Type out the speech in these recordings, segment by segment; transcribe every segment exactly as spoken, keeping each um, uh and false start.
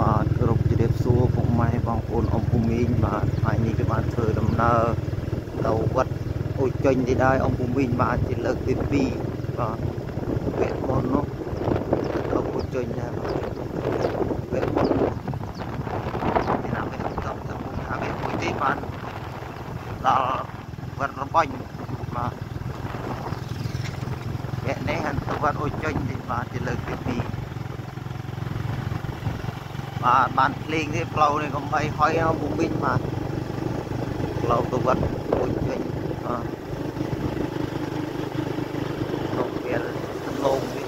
បាទគ្រប់ជ្រាបសួរពុកម៉ែបងប្អូនអ៊ំពូមីងបាទថ្ងៃនេះគឺបានធ្វើដំណើរទៅវត្តអូចេញទីដែរអ៊ំពូមីងបាទជាលើកទីពីរបាទវគ្គមុននោះទៅអូចេញដែរបាទវគ្គមុនទីណាវគ្គទៅទៅថាវគ្គមួយទីបានដល់វត្តរបាញ់បាទវគ្គនេះទៅវត្តអូចេញទីបាទជាលើកទីពីរបាទបានភ្លេងនេះផ្លូវនេះកំបីហុយអស់ពុំវិញបាទផ្លូវទៅវត្តអូចេញបាទក្នុងពេលសំឡងនេះ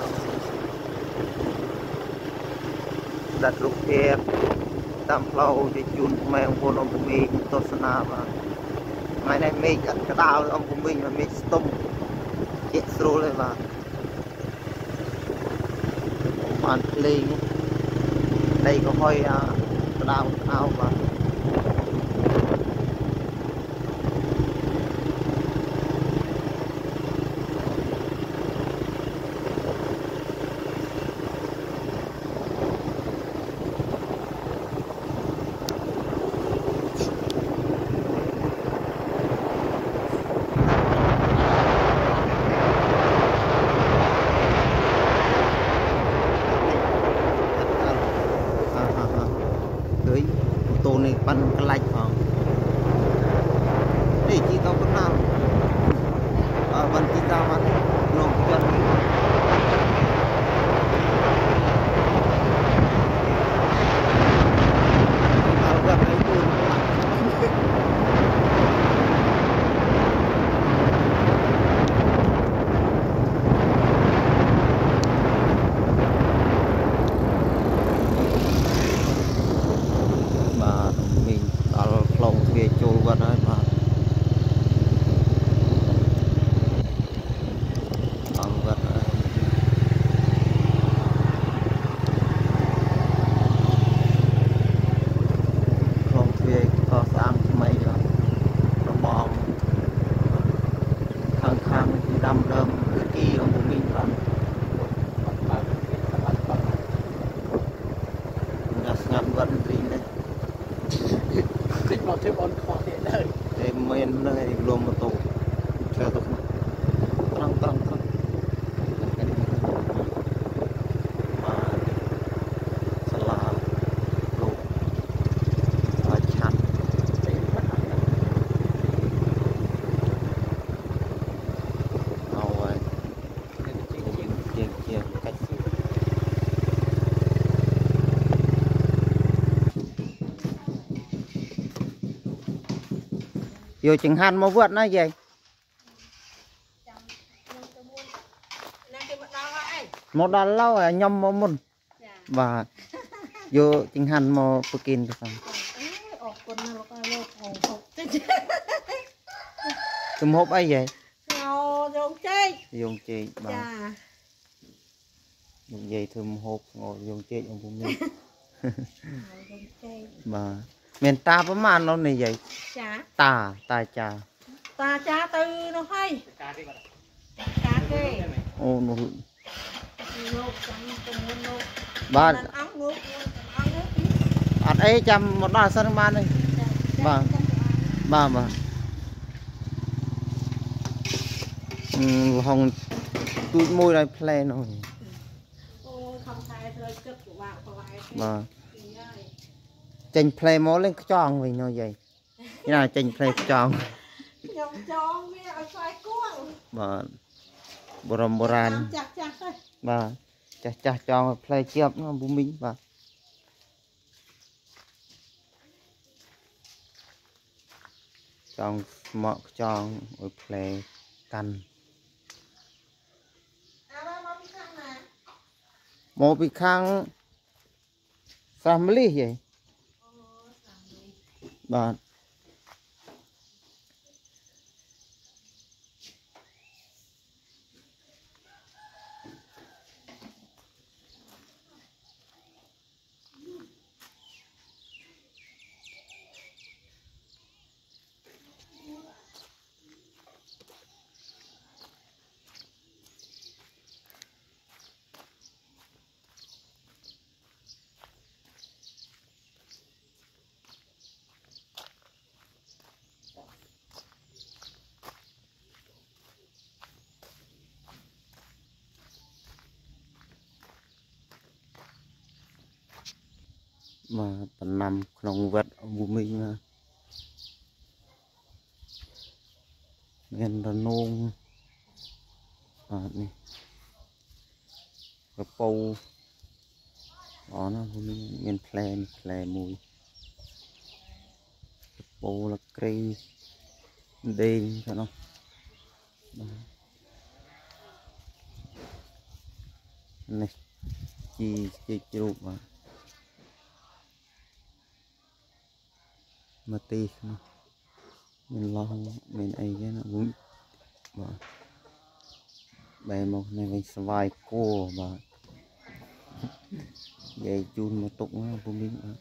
ដាត់រូបភាពតាមផ្លូវទៅជូនម៉ែបងប្អូនអ៊ំពុំវិញទស្សនាបាទថ្ងៃនេះមេឃក្តៅអ៊ំពុំវិញមេឃស្ទុំជាក់ស្រួលហើយបាទបានភ្លេងđây có hơi uh, đau đau và tô này bắn cái lạch phòng để chỉ tao có nào ở bắn chỉ tao bắn nông dân tao gặp lấy buồnចូលវត្តហើយបាទអងវត្តហើយក្នុងទ្វារក៏ស្អាតថ្មីបាទរបងខាងខាងទីដាំដើមគឺគីរបស់ពុំមីងបាទដល់ស្ងាត់វត្តរីនេះគិតមកធ្វើអនខោទៀតហើយតែមិននឹងឯងលំម៉ូតូឆ្លងទៅត្រង់ត្រង់ត្រង់បាទសាលាលោកអាចឆាន់เอาไว้ជាងជាងកាច់vô chừng hành một vượt nói gì một đàn lâu à nhom một môn và vô chừng hành một pukin được không tụm hộp ấy vậy dùng chơi dùng chơi bà dùng dây thơm hộp ngồi dùng chơi dùng bún mì bà miền ta có mà nó này vậy ta ta cha ta cha từ nó hay cá kê ô nó ba ăn ấy chăm một đàn sân ban này ba ba mà hồng tụi môi này play rồi ba chanh play mó lên tròn mình nó vậy cái nào chanh play tròn bà boram boran bà chặt chặt tròn play chép nó bún minh bà tròn mọ tròn ở play canh một bị khang family vậy bà mà phần nằm trong vật ông bù minh mà miền đà nông à này cái bầu đó nó miền phèn phèn mùi bầu là cây đen cho nó này chi chi chụp mà mà tì mình lo mình ấy cái nó cũng mà bè một này mình vài cô mà vậy chun một tục nó không biết nữa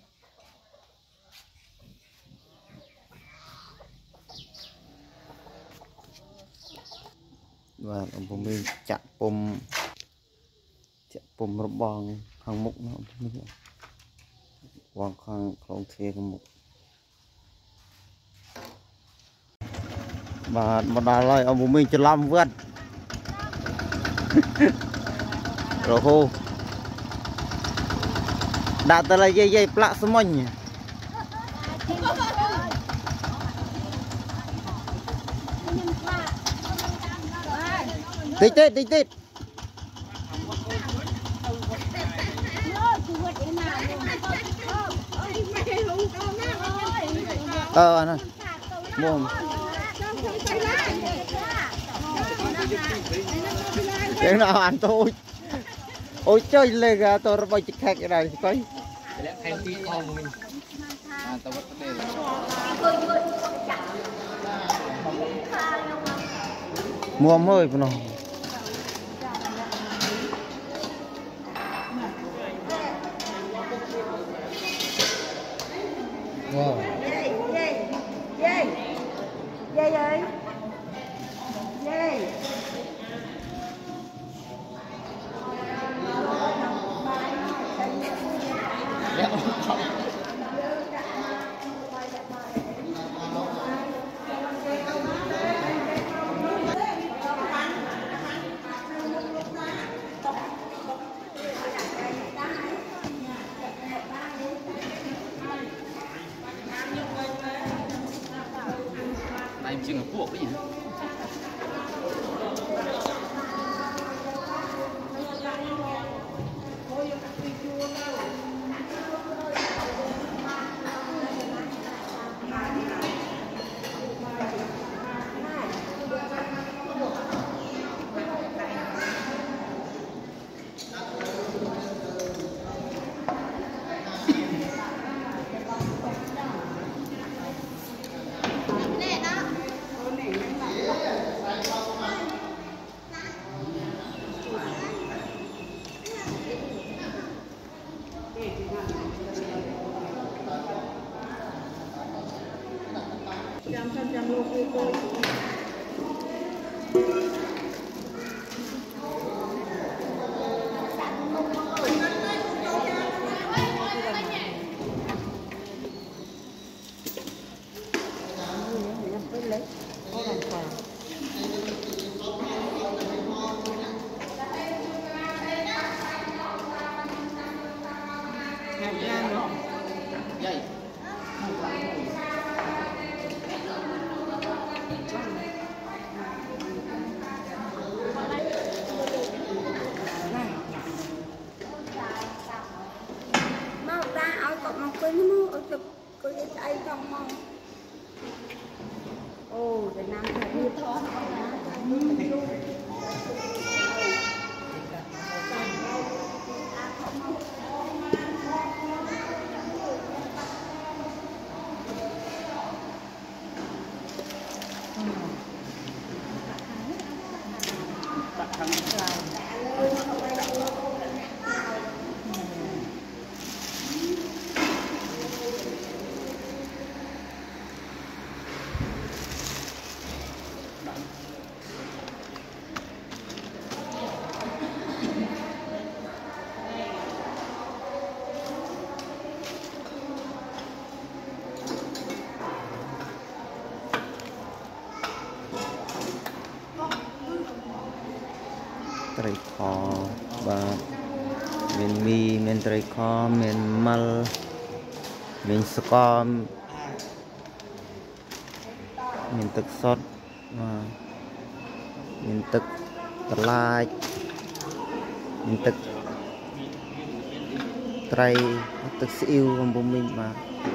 và ông bố mình chặt pum chặt pum rập bong hàng mục nó không biết quang khang không thể không mục và một đà lại ông bố mình cho làm vượt rồi hô đã tới là dây dây plak semuanya tít tít tít tít ờ anh ơi mua tiếng nào ăn tôi ôi chơi lê gà tôi bao nhiêu khách cái này coi mua mới nó wow dây dây dây dây ơi dây em chưa ngập cuộc cái gì trăm trăm trăm luôn cô cô ồ Việt Nam thật như thon ត្រីខបាទមានមីមានត្រីខមានម៉ាល់ mình sẽ có mình thực sốt mình thực lại mình thực trai thực siêu của mình mà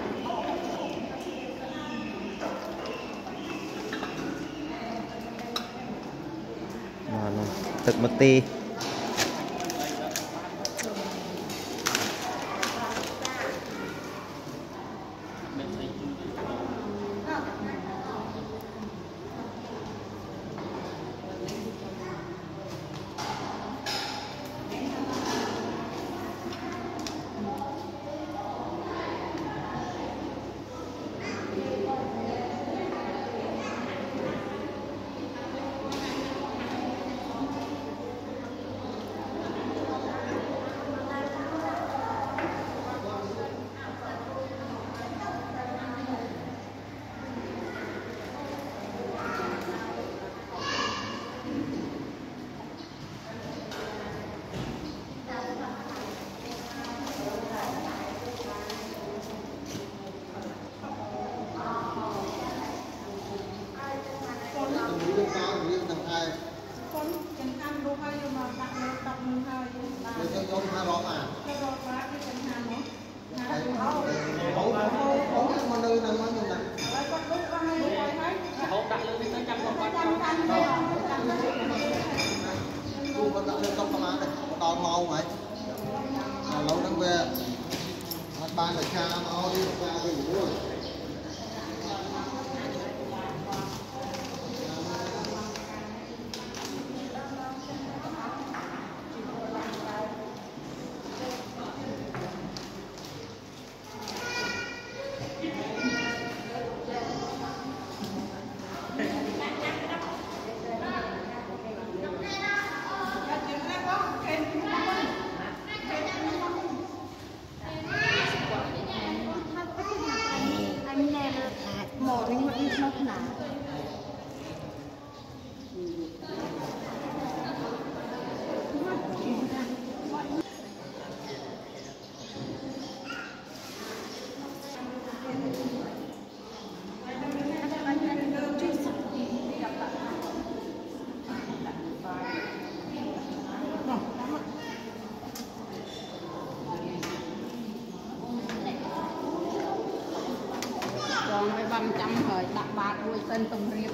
thực mất tì ban là cha nó đi ra về luôn. Bằng trăm thời đặt bạc đuôi tên tùng riêng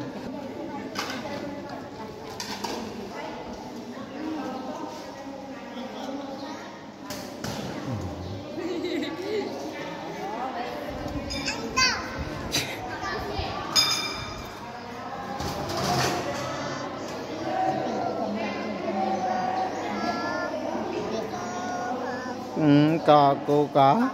ừ, có cô có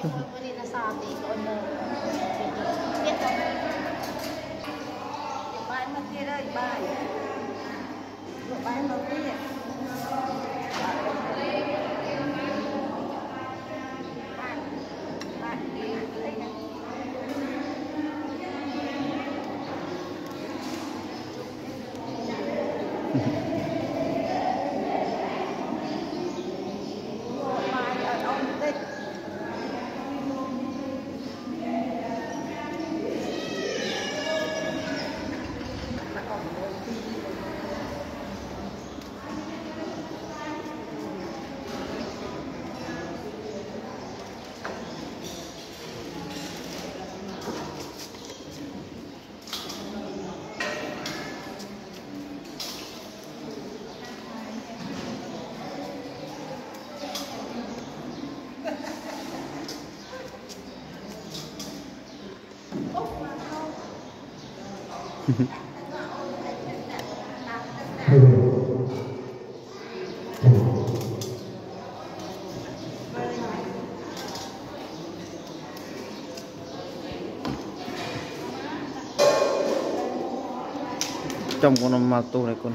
trong con ma tu này con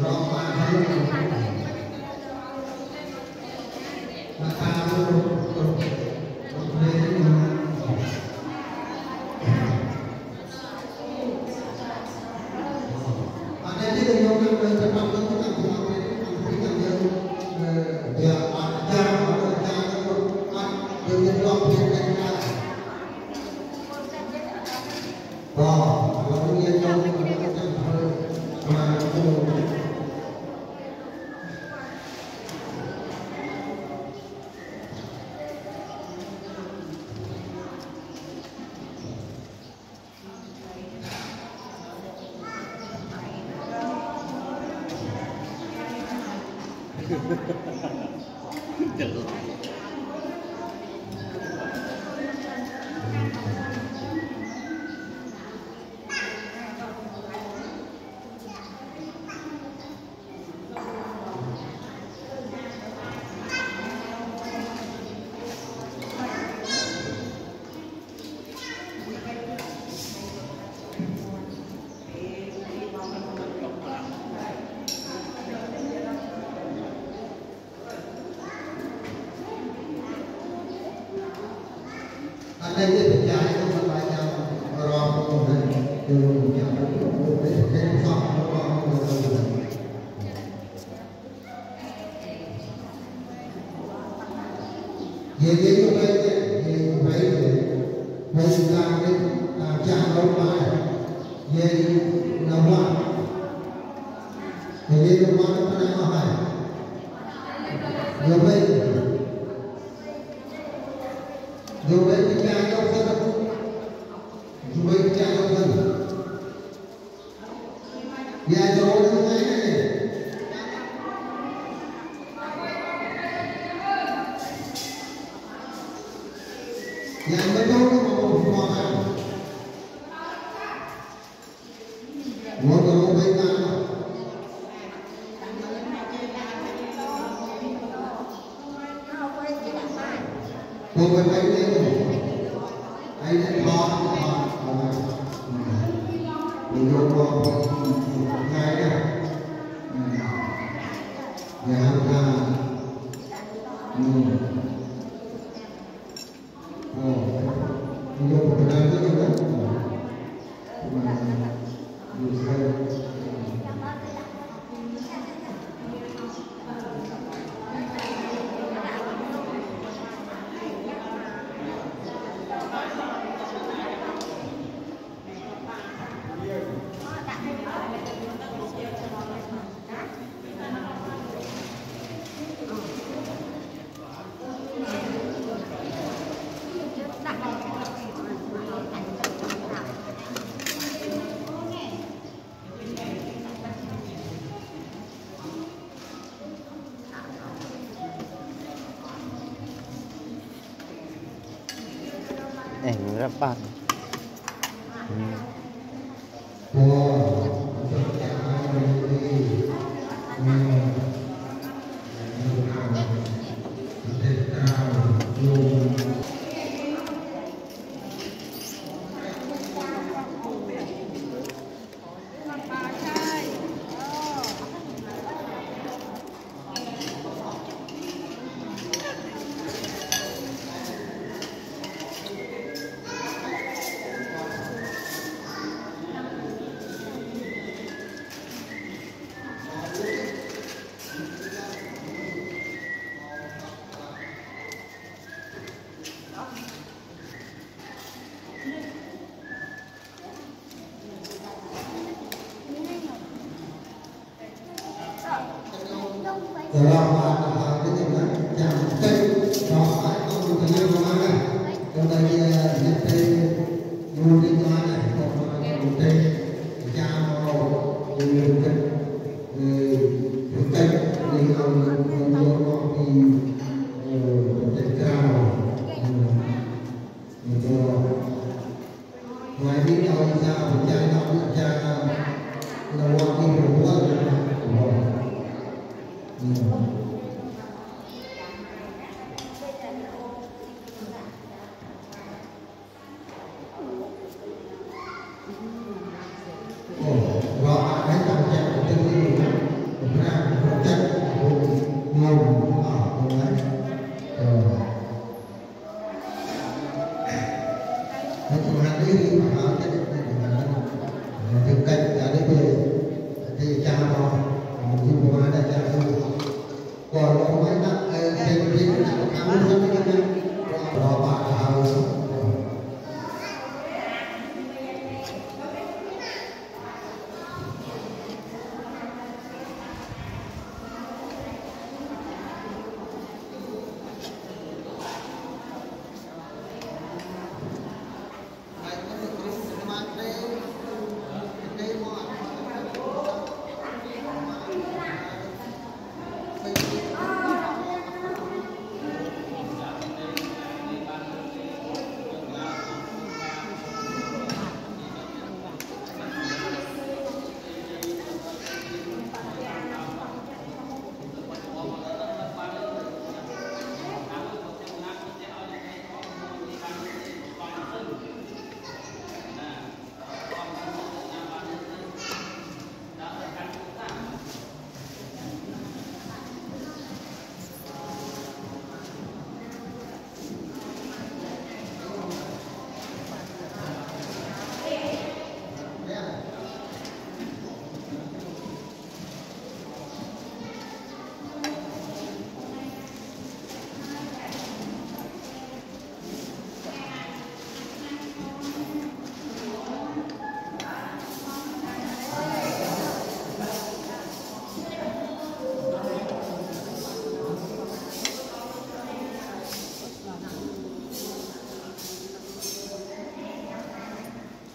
ảnh rất bạn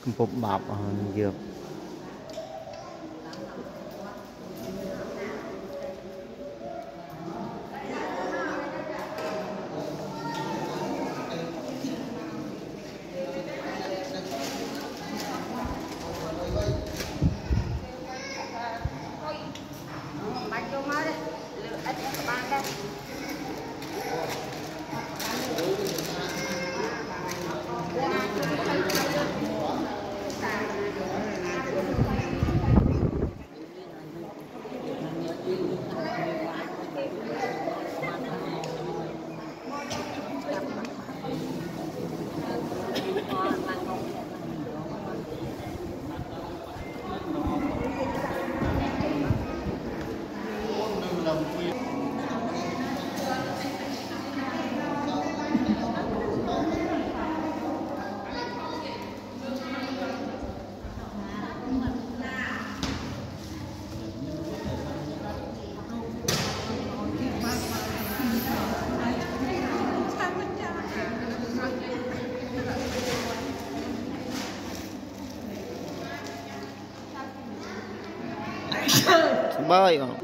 Bột bạp dược bơi mà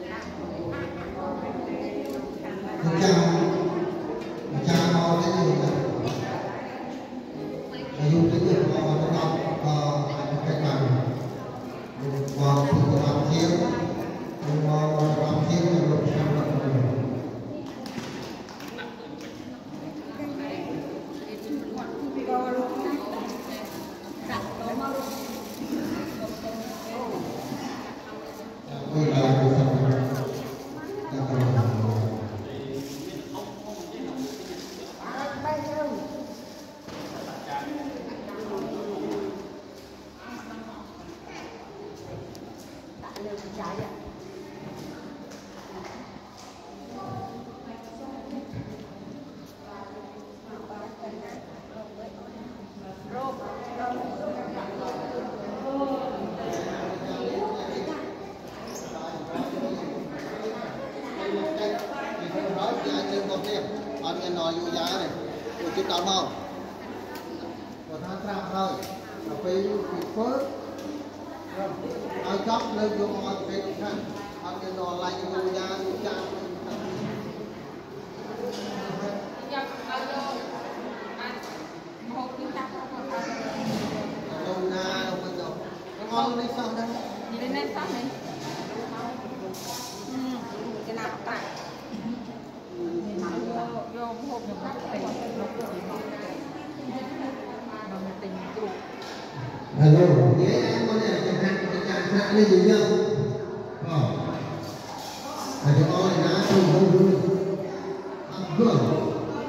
hello, nhé em có thể chẳng hạn cái trạng trạng lên gì nhau ờ phải cho con này đã không không vui ăn cơm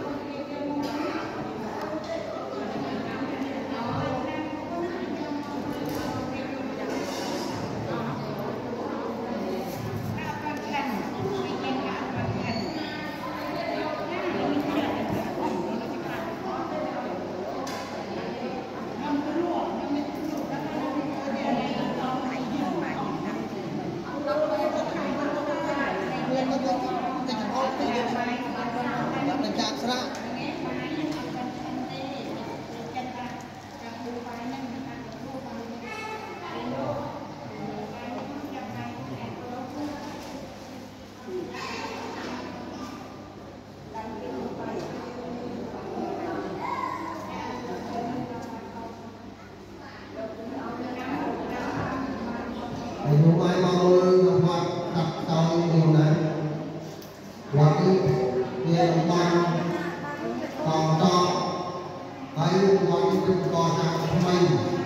hôm nay bao nhiêu gặp mặt đặt tàu điều này và cái tiền bằng tàu to hay gọi như cái cò hàng mây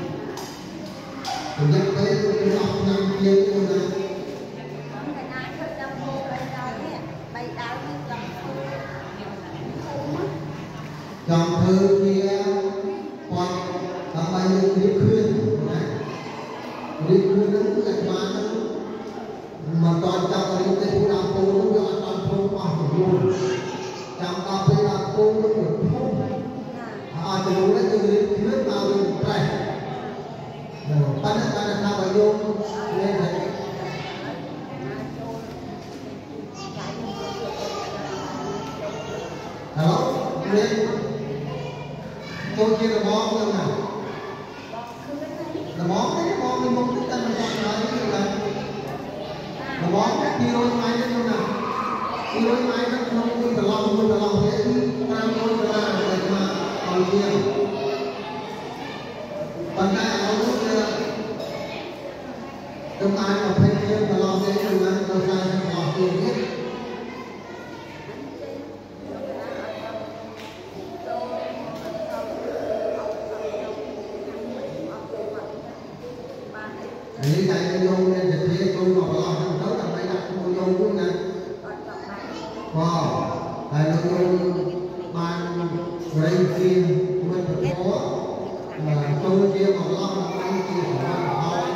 thì nhận thấy cái lòng năm kia như này trong thư kia hoặc ở bài lý khuyên này lý khuyên nó cũng là mà mà toàn trong cái cái khu làm phố nó gọi toàn phố mà luôn trong cà phê làm phố nó được không à từ lúc đấy từ lý khuyên vào được này ta đã ta đã sao vậy luôn lên này hello lên tôi kia là bó không nào ពីរយម៉ៃទៅណាពីរយម៉ៃទៅក្នុងទីប្រឡងមួយប្រឡងនេះតាមមួយដុល្លារដែលមកឲ្យជាប៉ុន្តែអត់នោះគឺតំណាងប្រភេទជាប្រឡងនេះគឺបានទៅសារប្រឡងទីនេះនេះតែយកមានតែជាគោលមកប្រឡងទៅដើម្បីដាក់គោលយកវិញណាបាទហើយលោកបានរៃជាមួយប្រកបចូលជាប្រឡងដើម្បីជាសម្រាប់ឲ្យ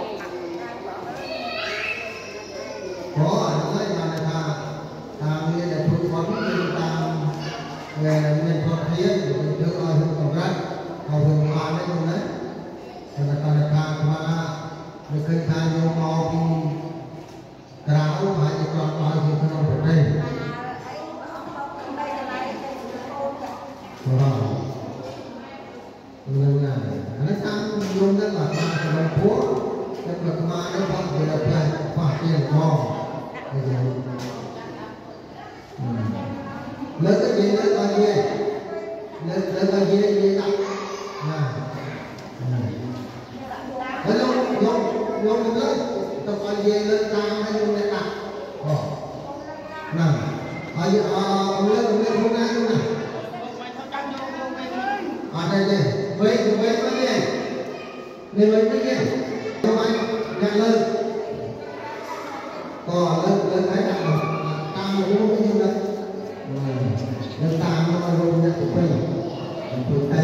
ព្រោះអត់ស្អីបានថាតាមមានតែធ្វើផងមានតាមវាមានផលភាពគឺធ្វើឲ្យរូបកម្រិតហើយវិញបាននេះណាតែតើការខ្វានៅឃើញថាយកមកពីក្រៅហើយយកមកឲ្យពីក្នុងប្រទេសបាទនឹងណាអានេះតាមយំទៅបាទសម្រាប់ពួកតែប្រមាណនេះបងវាផ្លែខ្វះជាងផងលើកទៅលើកទៅលើកលើកទៅលើកទៅដាក់ណាហើយលោកលោកលោកលើកទៅឲ្យនិយាយលើកតាមឲ្យលោកដាក់អូណាហើយអឺលើកលើកខ្លួនណានោះណាអត់ទេវេវេទៅនេះនេះវិញទៅនេះទៅឲ្យអ្នកលើកក៏លើកលើកឲ្យដាក់តាមរូបនេះណាលើកតាមមករូបនេះទៅវិញទៅតែ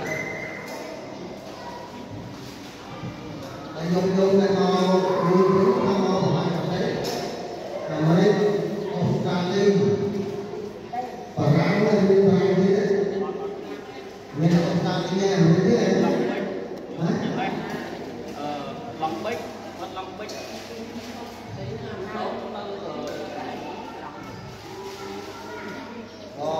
យំយំនៅមកមួយមួយមកមកហើយតែតែអស់ការលេងបារាំងនៅមានបារាំងនេះមានអស់ការលេងនេះទេហ៎អឺឡងបិចអត់ឡងបិចអូ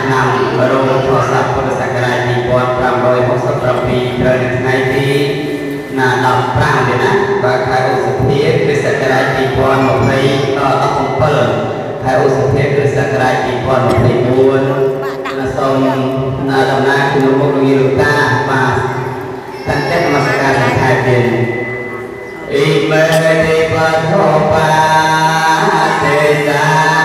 ឆ្នាំរោងធរស័ព្ទពុទ្ធសករាជពីរពាន់ប្រាំរយហកសិបប្រាំពីរត្រូវនៅថ្ងៃទីណាដប់ប្រាំទេណាបើខែឧសភាគ្រិស្តសករាជពីរពាន់ម្ភៃដល់ដប់bảyខែឧសភាគ្រិស្តសករាជពីរពាន់ម្ភៃបួនសូមដំណើរជំនុំមុខលោកយាយលោកតាបាទតាំងតែនមស្ការខែទៀតអ៊ីមេតិបធោបាទេសា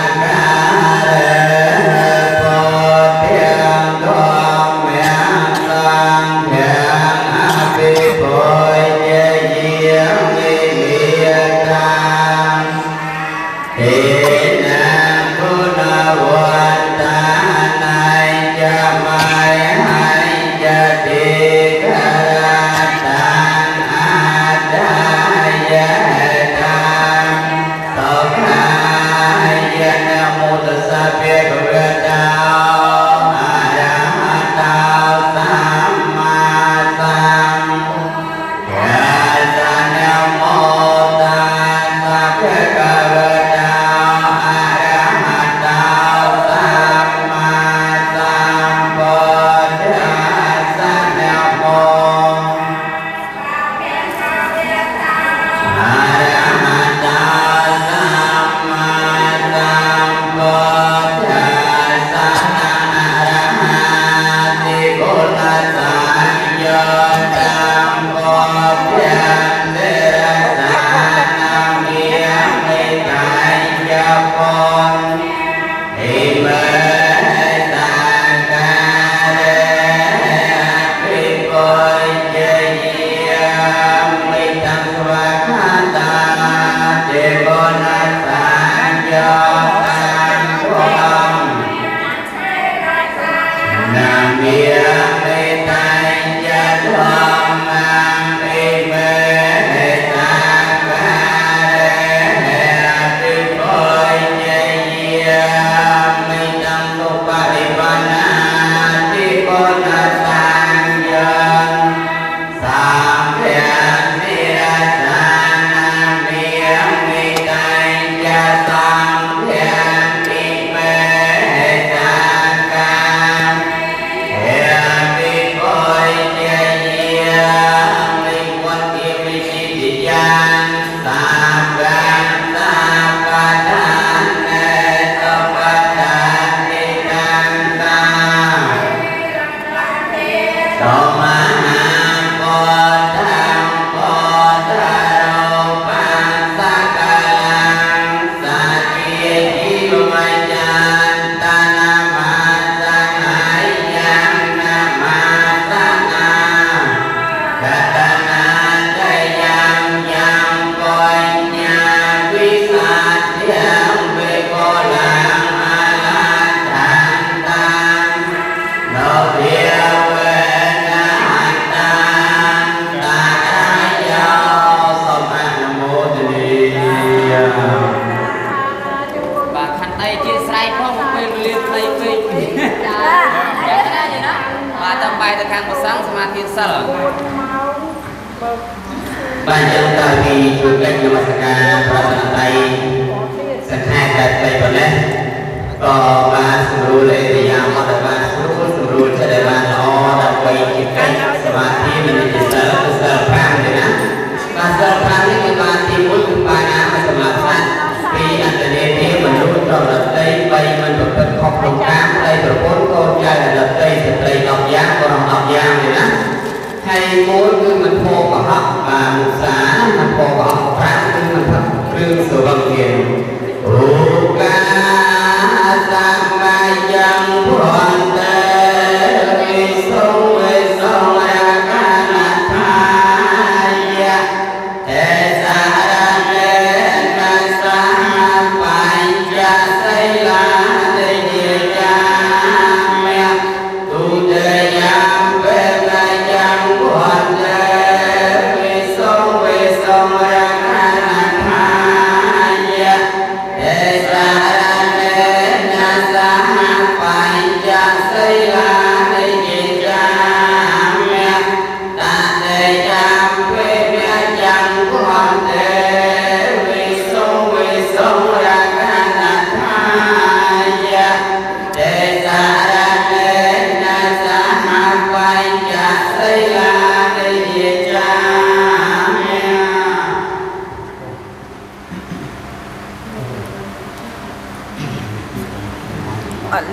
បានយើងតាំងពីជួយកិច្ចនមស្ការប្រសិទ្ធ័យសង្ខេបតែទៅប៉ុណ្ណេះក៏បានសម្រួលអេរិយាបថបានស្រួលសម្រួលចិត្តបានល្អដើម្បីជាកិច្ចសមាធិមានជាសិលគឺសិលប្រាំទេណាបាទសិលប្រាំនេះគឺបានទីមួយគឺបានអាមសម្រាប់ស្អាតពីអន្តរជាតិមនុស្សដល់ដតីបីមិនប្រព្រឹត្តខុសក្នុងកាមដីប្រពន្ធកូនចៅដតីស្ត្រីដប់យ៉ាងក៏ដប់យ៉ាងទេណាហើយមួយគឺមិនផកកុហកបាទមុសាមិនផកកុហកប្រាំគឺមិនផឹកគ្រឿងសវឹងទៀតអូកាសម្មាយ៉ាងព្រមតែវិសុងវិសុងអាកានថាយៈអេសារៈនេណាសាបញ្ចសីលានិយាមេទុតិយាបេ Hãy subscribe cho kênh Ghiền Mì Gõ để không bỏ lỡ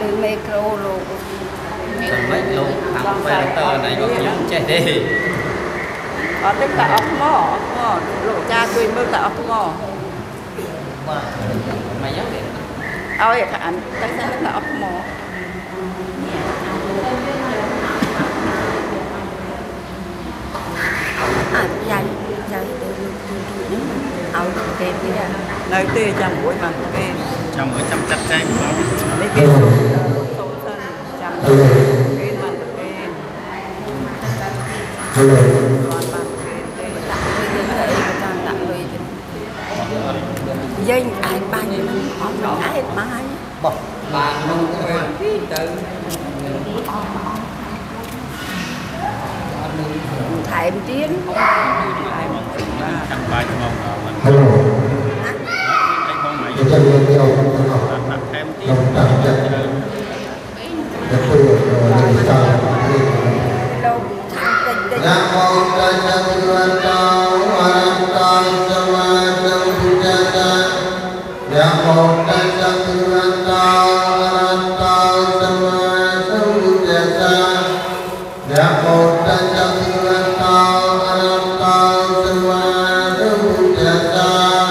លើមេក្រូលោក Chẳng mấy lâu thằng về tờ này có kiếm chạy đi. អត់ទេតែអស់ថ្មអស់ថ្មលោកចាជួយមើលតែអស់ថ្ម Mày nhắc đi. ឲ្យខាងតែតែតែអស់ថ្ម à dài dài từ từ ao kê kia nơi tê chẳng buổi mà kê Trong mỗi trăm chặt chanh có. mấy cái số số thân chẳng kê mà kê còn mà kê tặng tặng rồi dây ai bay nó ai bay Bà không có về từ. thèm tiến Chẳng phải cho mong đó. Hello. Anh không mày Cho chân lên nhau không có học. đặt thêm tí. Trong tạm chất. Để tôi được lên sao đi. đâu thằng tình tình Nam mô Tassa Bhagavata Arahato Samma Sambuddhassa. Nam mô Tassa Bhagavata Arahato Samma Sambuddhassa. Nam mô Tassa Bhagavata Arahato Samma Sambuddhassa.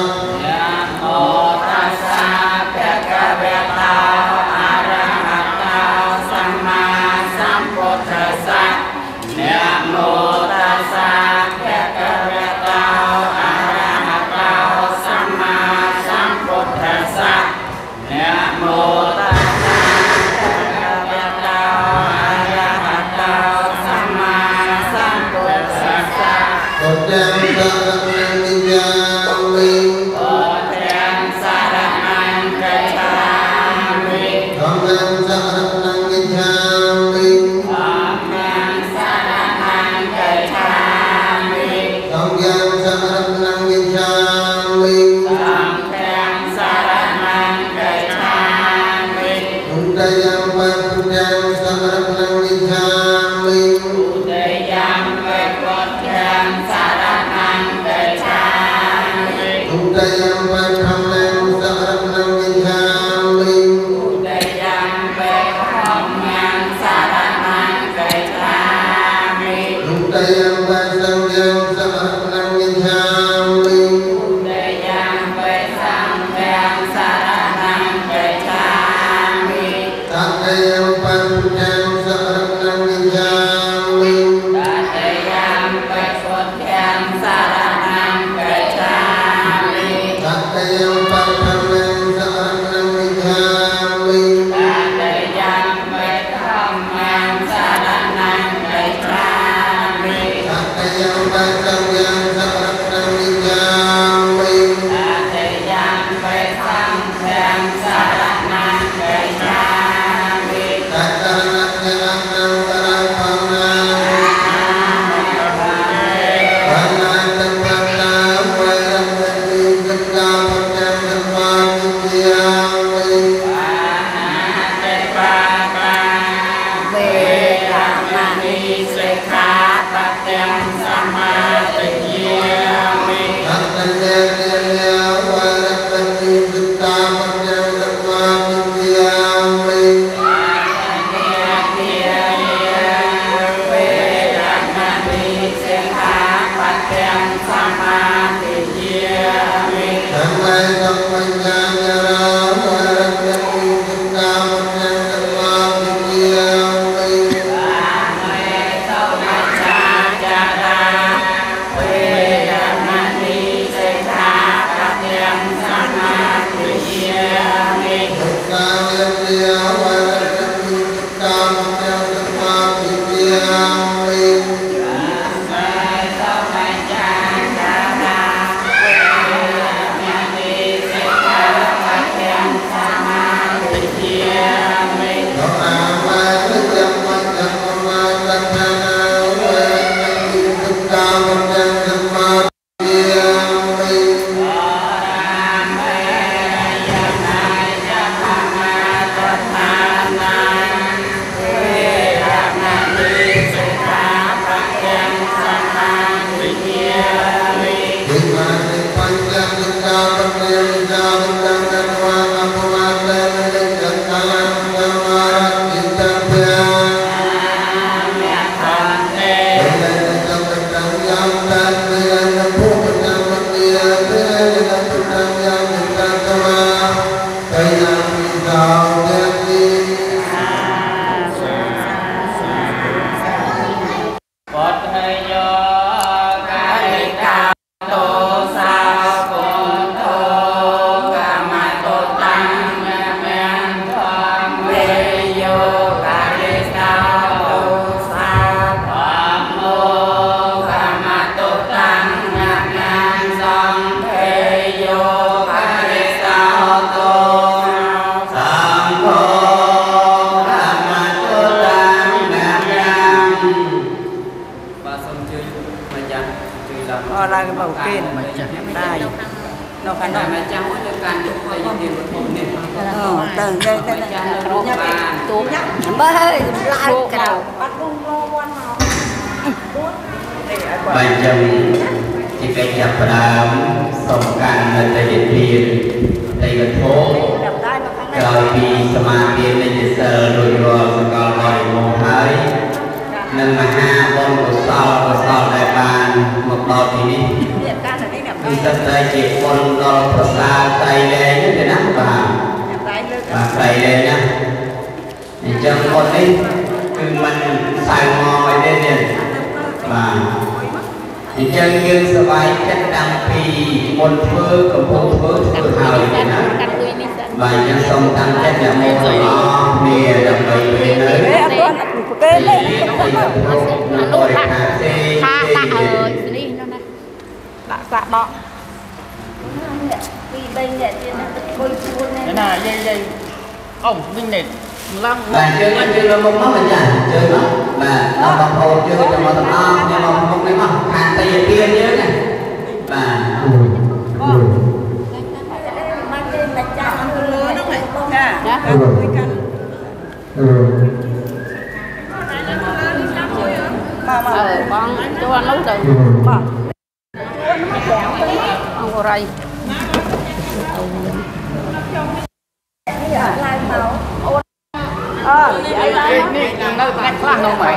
គេได้เรากันได้ไหมจ้าว่าเดียวกันคอยยืนเดียวผมเนี่ยเออตื่นได้แต่จ้าเราบ้านตัวยักษ์เบ้ยลายกระดาษปัดลงรอวันเอา Bài châm chỉ phải nhập đàm song can là tay điện tiền tay gật phố rồi vì sama tiền lên để sờ rồi rồi còn gọi một hơi nâng mà ha con của sau của sau đại bàn một đợt thì đi đi sắp tay chỉ con đo của xa tay lên như thế nào và và tay lên nhá thì chân con đi cứ mình xài ngồi lên nè và thì chân như sơ bài chất đăng phì môn phơ của môn phơ phơ hào như nào và nhân sông tăng chất là môn nó mìa đầm bầy bầy nơi thì nó phải gặp hộp nó gọi khá xê đã dạ đó thế nào dây dây ông minh này lắm và chơi nó chơi nó không mất mình chả chơi nó và nó bằng hồ chơi cho mọi thằng o nhưng mà không cái mà hàng tay kia nhớ này và mà mà ờ con cho anh nấu từ bà ông có ray ờ vậy đây nơi bạn là đâu mày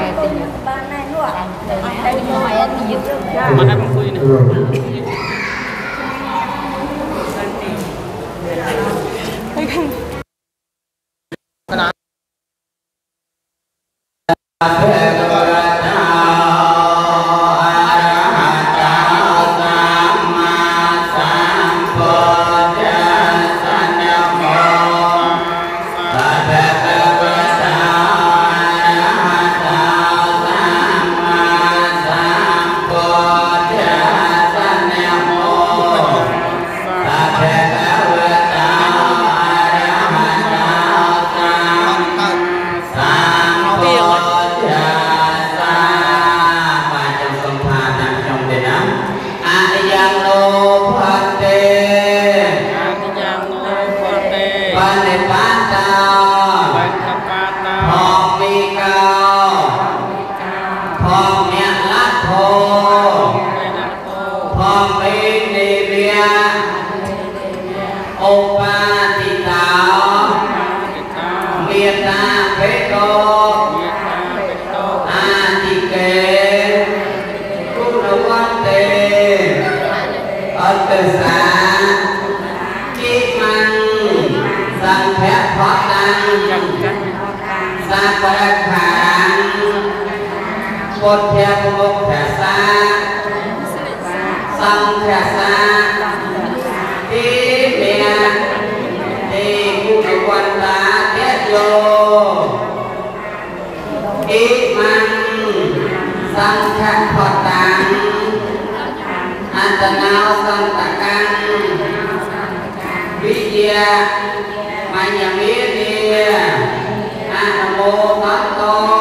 mà em không này một theo một thẻ xa xong thẻ xa đi mẹ đi cũng quan ta tiết vô đi măng xong thẻ phật tàng an tần nào xong tạ căn bí chia mai nhà mía đi an mô phát tô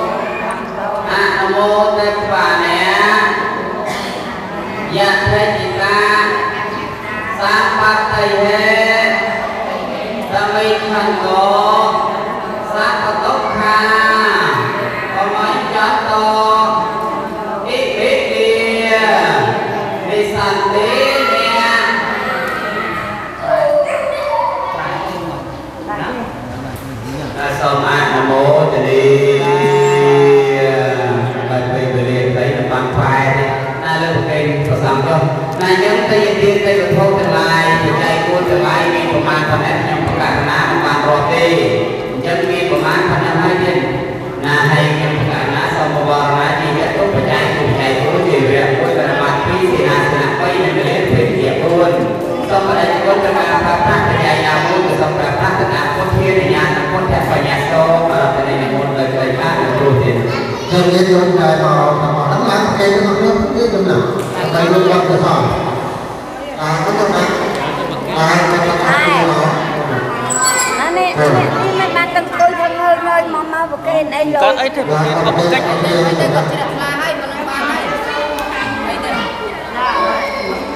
Namo Tát Phật Nè, Yat Thế Chỉ Ta, Sát Phát Tây Hê, Tâm Minh Thần Cổ, Sát Phát Tốc Kha, Có Mấy Chát Tô, Ít Ít Đi, Đi Sàn Tí Nè. Xong ai Namo Tát Đi. Nah, yang tadi dia tadi betul terlai, jadi pun terlai ni pemain pemain yang perkara pemain roti, jadi pemain pemain lain. Nah, hari yang perkara sama warna dia tu percaya percaya pun dia pun bermati sinar sinar kau ini melihat dia pun. Sama ada pun perkara perkara percaya pun sama perkara perkara pun dia yang pun tak banyak so, pada yang pun berkaitan dengan rutin. Jadi dia mulai mau sama orang lain pakai dengan dia tu nak. Tại vì con cái sao? À, có con này. À, cái cái cái đó. anh này anh này bạn từng tôi thân hơi hơi mà mà một cái này rồi. con ấy thì một cái có một cách Tôi còn chỉ đặt là hay mà nó ba hay.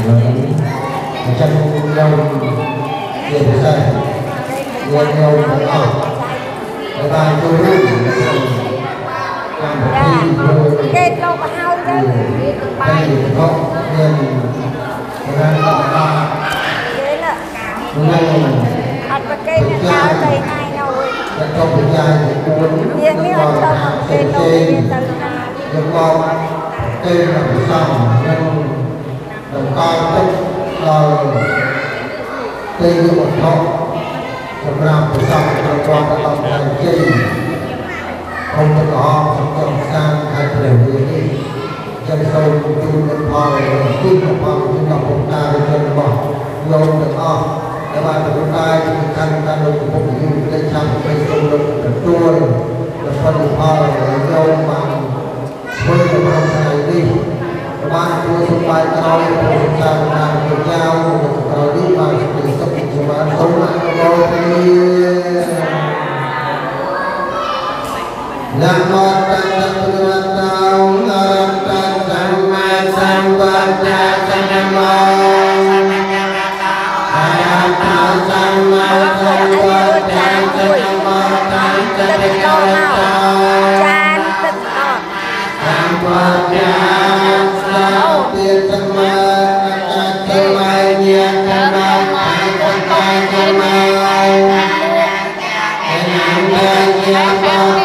chân nhau để sai để nhau để ở để bàn tôi luôn làm một khi rồi cái lâu mà hao chứ đây không nên ra là thế là nên ăn cái cây này cao cây này đâu để cho người trai của cuốn riêng nếu ăn cho một cây lâu thì từ được con tên là xong nên đồng cao tích rồi tên như một thọ trong làm của xong trong quan đã tổng thành chi không có có trong sang hai điều gì đi chân sâu chung được hòa tin được hòa chúng ta cũng ta được chân bỏ lâu được o để bạn của chúng ta thì khăn ta được một cái gì lên trong cái sông được được tua được phân được hòa để lâu mà với được không này đi bạn của chúng ta nói của chúng ta là được giao được đi mà để sắp chúng ta sống lại lâu thì Nam mô Tát Tao Nam Tát Sang Ma Sang Quan Cha Sang Mô Nam Tát Sang Ma Sang Quan Cha Sang Mô Tam Tát Cao Chan chan tích to Sang Quan Cha Sang Tiên Sang Ma Sang Ma Nhiệt Sang Ma Sang Ma Sang Ma Nam Tát Nhiệt Ma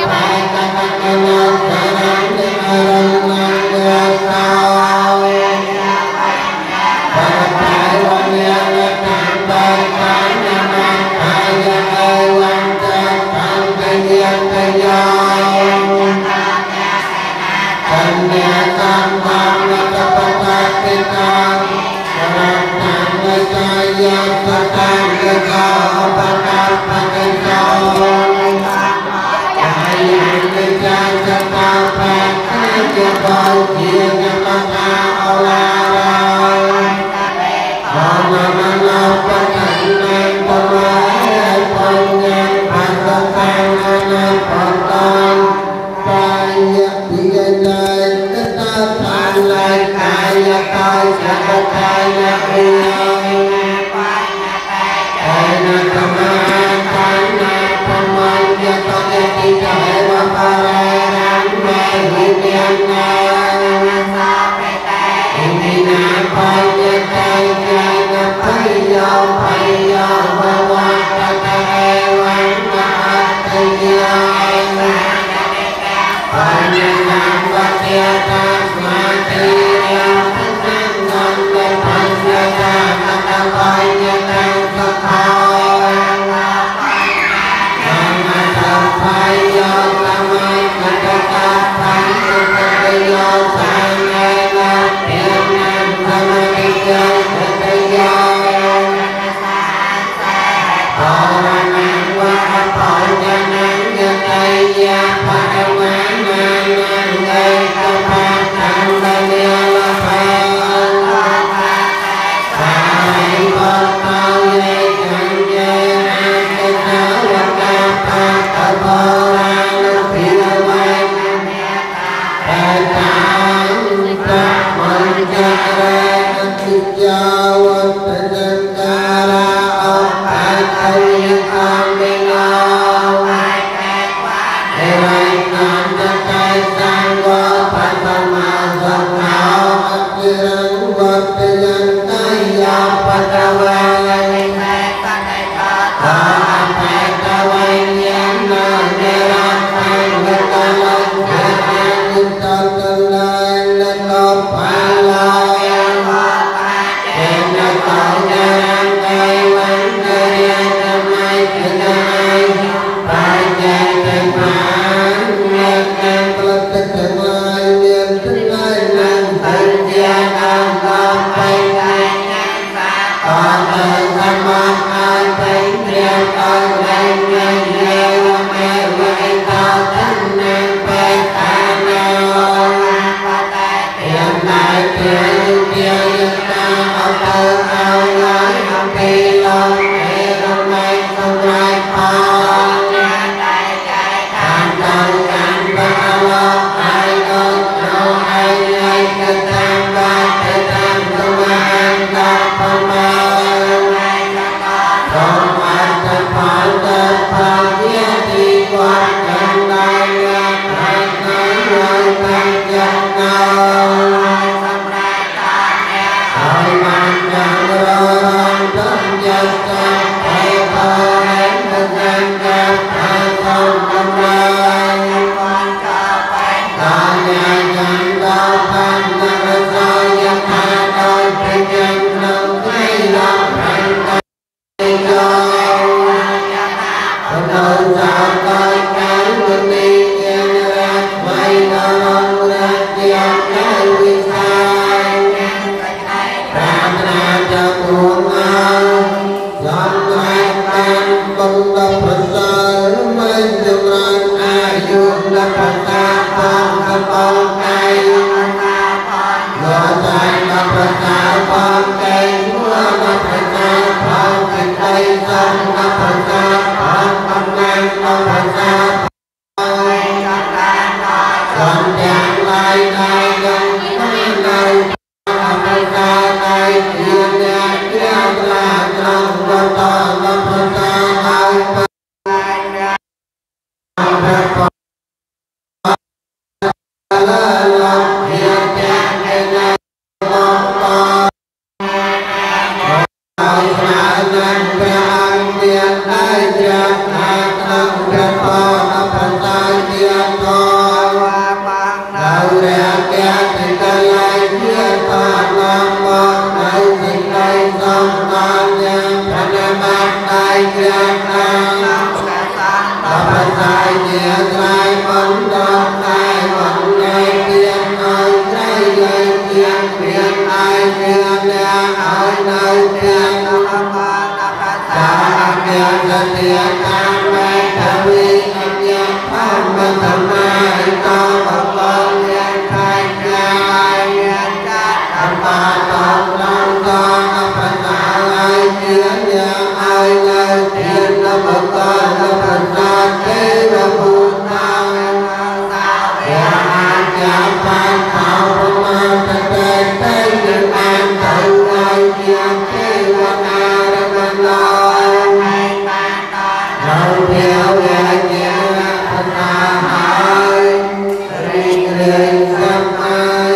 Hãy subscribe cho kênh Ghiền Mì Gõ để không bỏ lỡ องตอนยังพนักงานได้เกียรติตังข้าพเจ้าเกียรติใจมันดอกใจมันในเกียรติในใจในเกียรติเกียรติในเกียรติเนี่ยเอาในเกียรติจะเกียรติเกียรติตามไปทวีเกียรติทำมาทำไมต่อมาก่อนเกียรติใครเกียรติเกียรติทำมาต่อเราต่อข้าพเจ้าไอ้เกียรติเนี่ยไอ้ในเกียรติแล้วมาก่อนข้าพเจ้าเกียรติบูชาอย่าอาจจะไปเขาประมาณแต่แต่แต่ยังอ่านเท่าไรเกียรติเทวดาและมนุษย์เราเดียวแยกแยะภาษาหายริงเริงสมัย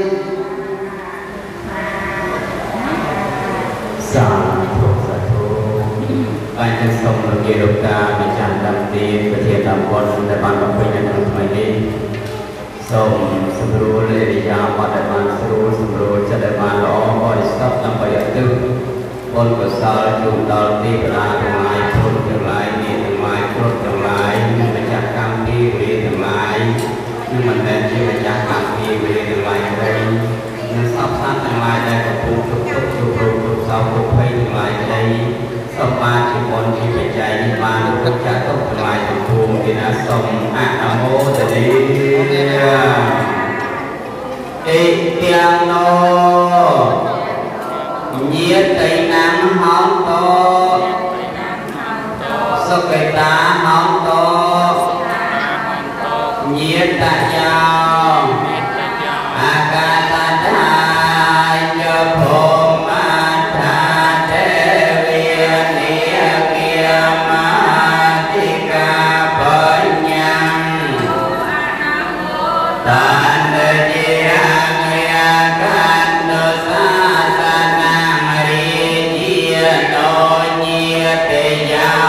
สาธุสาธุไปจะส่งระเบียบการในการดำเนินประเทศดำบนในบ้านบางปีในครั้งใหม่นี้ส่งสมรู้เลยยามวัดในบ้านสรู้สมรู้จะได้บ้านล้อบริสุทธิ์นำไปยัดตึกบนกุศลจุดดาวที่ปราทั้งหลายคนทั้งหลายมีทั้งหลายคนทั้งหลายมีมาจากกรรมที่เวรทั้งหลายนี่มันเป็นที่มาจากกรรมที่เวรทั้งหลายเลยนั่นทรัพย์สินทั้งหลายได้กับผู้ทุกทุกทุกทุกทุกสาวทุกเพศทั้งหลายได้สมมาที่บนที่เป็นใจนิพพานทุกจะต้องทั้งหลายทั้งภูมิที่น่าสมอะนะโมตัสสะอิเตียงโนnhiệt tây nam hóng to sơ cây tá hóng to nhiệt tạ nhau a ca ta đa nhờ phổ ma tha thế viên nia kia ma ti ca bởi nhang tan đời chia nghe can đời xa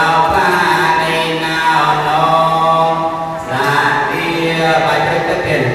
Hãy subscribe cho kênh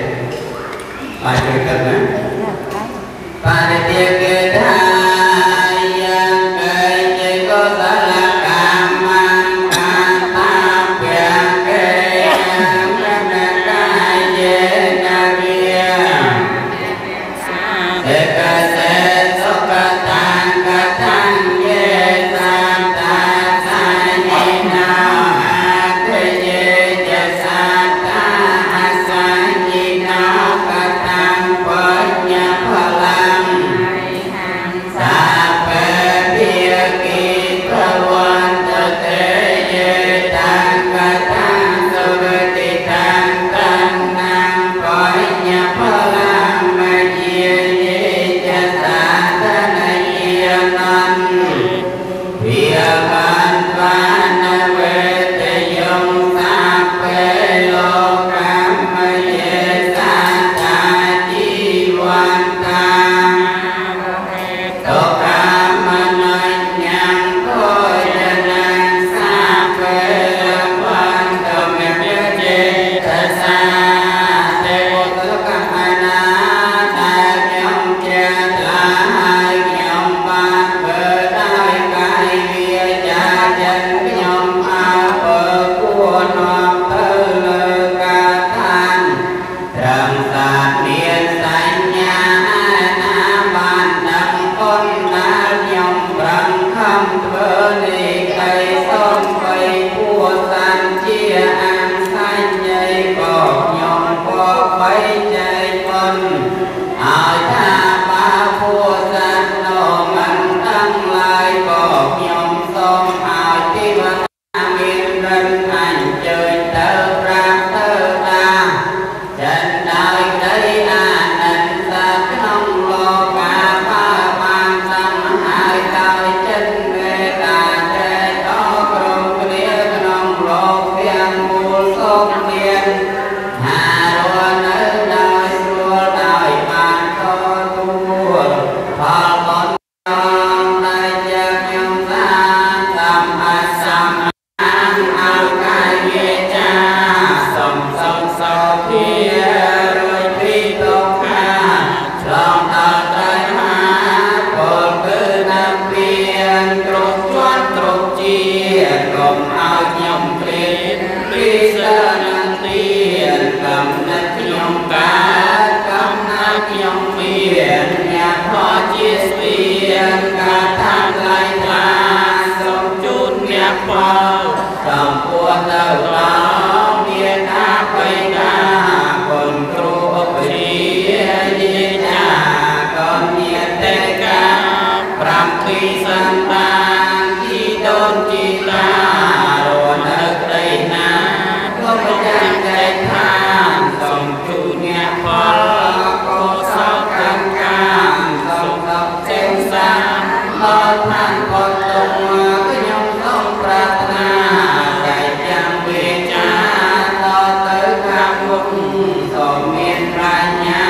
ពីសំតានជីដូនជីតារស់នៅក្ដីណាក៏ប្រចាំចែកឋានសូមជូនអ្នកផលកុសលកម្មកម្មសូមដល់ចេញសាដល់ឋានក៏ទុំខ្ញុំសូមប្រាថ្នាតែចាំវាចាដល់ទៅខាងមុខសូមមានប្រាជ្ញា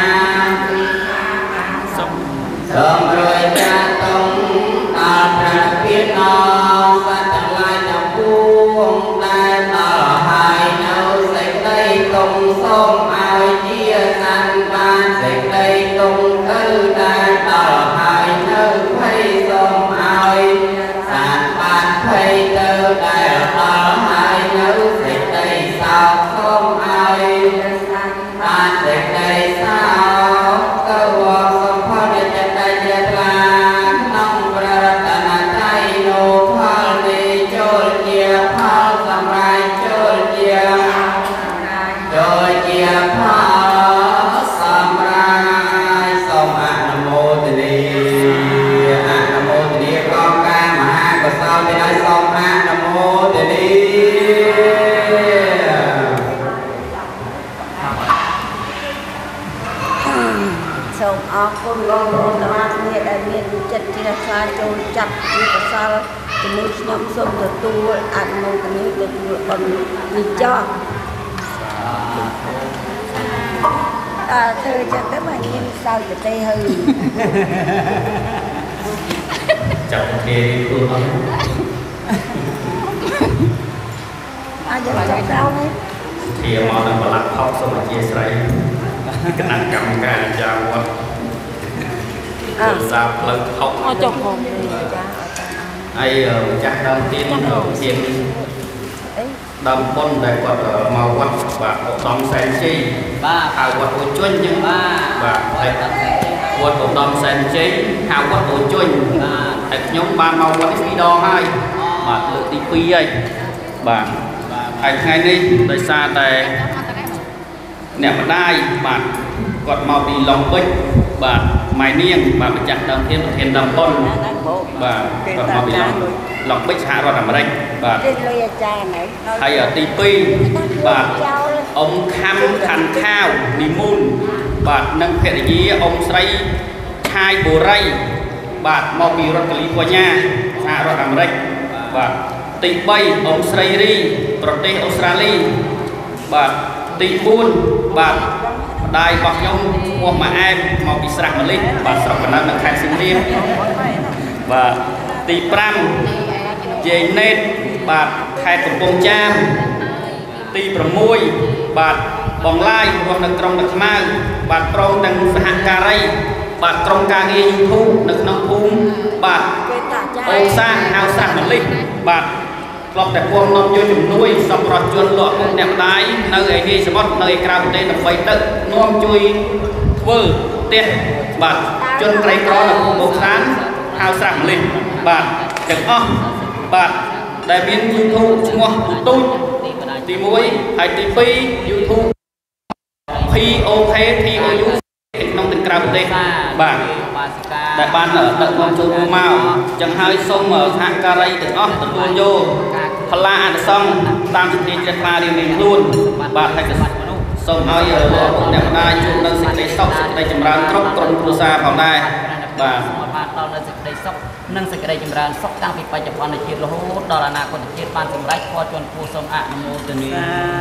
សូមរយចាតុងដល់ព្រះពាក្យអសត្វទាំងឡាយទាំងពួងដែលដល់ហើយនៅសេចក្ដីទុំសូមឲ្យជាសានបានសេចក្ដីទុំទៅដែលដល់ហើយនៅភ័យសូមឲ្យសានបានភ័យទៅដែលដល់ហើយនៅសេចក្ដីសោកសូមឲ្យបានសេចក្ដីសោកទៅវត្តសូមផលជាចិត្តដែលជាថ្លាក្នុងព្រះរតនត្រ័យនោះផលនេះចូលជាផលសម្រាប់ចូលជាចូលជាផលសម្រាប់សូមអនុមោទនាអនុមោទនាកងការមហាកុសលទាំងសូមអនុមោទនាសូមអរគុណបងប្អូនទាំងអស់គ្នាដែលមានចិត្តជ្រះថ្លាចូលចាប់ជាកសលជាមួយខ្ញុំសូមទទួលអនុមោទនាទទួលបុណ្យនេះចោះអើធ្វើចឹងទៅមកញៀនសៅទៅទេហើយចាប់គេខ្លួនអត់អាចចាប់ដល់ហើយធាមកដល់ប្រឡាក់ថោកសូមអធិស្ឋានគណៈកម្មការអាចារ្យវត្តអឺសាផ្លូវថោកអត់ចុះផងចាហើយចាស់ដើមទៀតធានដើមប៉ុនដែលគាត់មកវត្តបាទឧត្តមសែនជ័យបាទហៅវត្តអូជុញចឹងបាទបាទហើយវត្តឧត្តមសែនជ័យហៅវត្តអូជុញបាទហើយខ្ញុំបានមកវត្តនេះពីរដងហើយបាទលើកទីពីរហើយបាទហើយថ្ងៃនេះដោយសារតែអ្នកម្ដាយបាទគាត់មកពីឡុងពេជ្របាទម៉ែនាងបាទម្ចាស់ដើមធានប្រធានដើមប៉ុនបាទគាត់មកពីឡុងឡុងពេជ្រសហរដ្ឋអាមេរិកបាទហើយទីពីរបាទអ៊ំខំខាន់ខាវនីមូនបាទនិងភរិយាអ៊ំស្រីឆាយបូរីបាទមកពីរដ្ឋកាលីហ្វ័រញ៉ាសហរដ្ឋអាមេរិកបាទទីបីអ៊ំស្រីរីប្រទេសអូស្ត្រាលីបាទទីបួនបាទម្ដាយរបស់ខ្ញុំឈ្មោះម៉ាអែមមកពីស្រះម៉ាលីសបាទស្រុកកណ្ដាលនៅខេត្តសៀមរាបបាទទីប្រាំយាយណេតបាទខេត្តកំពង់ចាមទីប្រាំមួយបាទបងឡាយរស់នៅក្រុងតាខ្មៅបាទព្រមទាំងសហការីបាទក្រុមការងារ YouTube នៅក្នុងភូមិបាទអូសាហៅសាម៉ាលីសបាទធ្លាប់តែពងនាំយកជំនួយសម្រាប់ជនលក់មុខអ្នកម្ដាយនៅឯនេះសមុទ្រនៅឯក្រៅប្រទេសដើម្បីទៅនាំជួយធ្វើផ្ទះបាទជនក្រីក្រនៅភូមិអូសាហៅសាម៉ាលីសបាទទាំងអស់បាទដែលមាន YouTube ឈ្មោះទូចទីមួយហើយទីពីរ YouTube ភី អូ ខេ ធី អូ យូ ក្នុងទាំងក្រៅប្រទេសបាទដែលបានដឹកនាំចូលរួមមកចឹងហើយសូមសហការីទាំងអស់ទទួលយកផល្លាអនុសង្ឃតាមសិទ្ធិជ្រះថ្លារៀងៗខ្លួនបាទហើយសូមឲ្យលោកឪពុកអ្នកម្ដាយជួបនៅសេចក្តីសុខសេចក្តីចម្រើនគ្រប់ក្រុមគ្រួសារផងដែរបាទបានដល់នៅសេចក្តីសុខនិងសេចក្តីចម្រើនសុខតាំងពីបច្ចុប្បន្នជាតិរហូតដល់អនាគតជាតិបានសម្រេចផលជនគួរសូមអនុមោទនា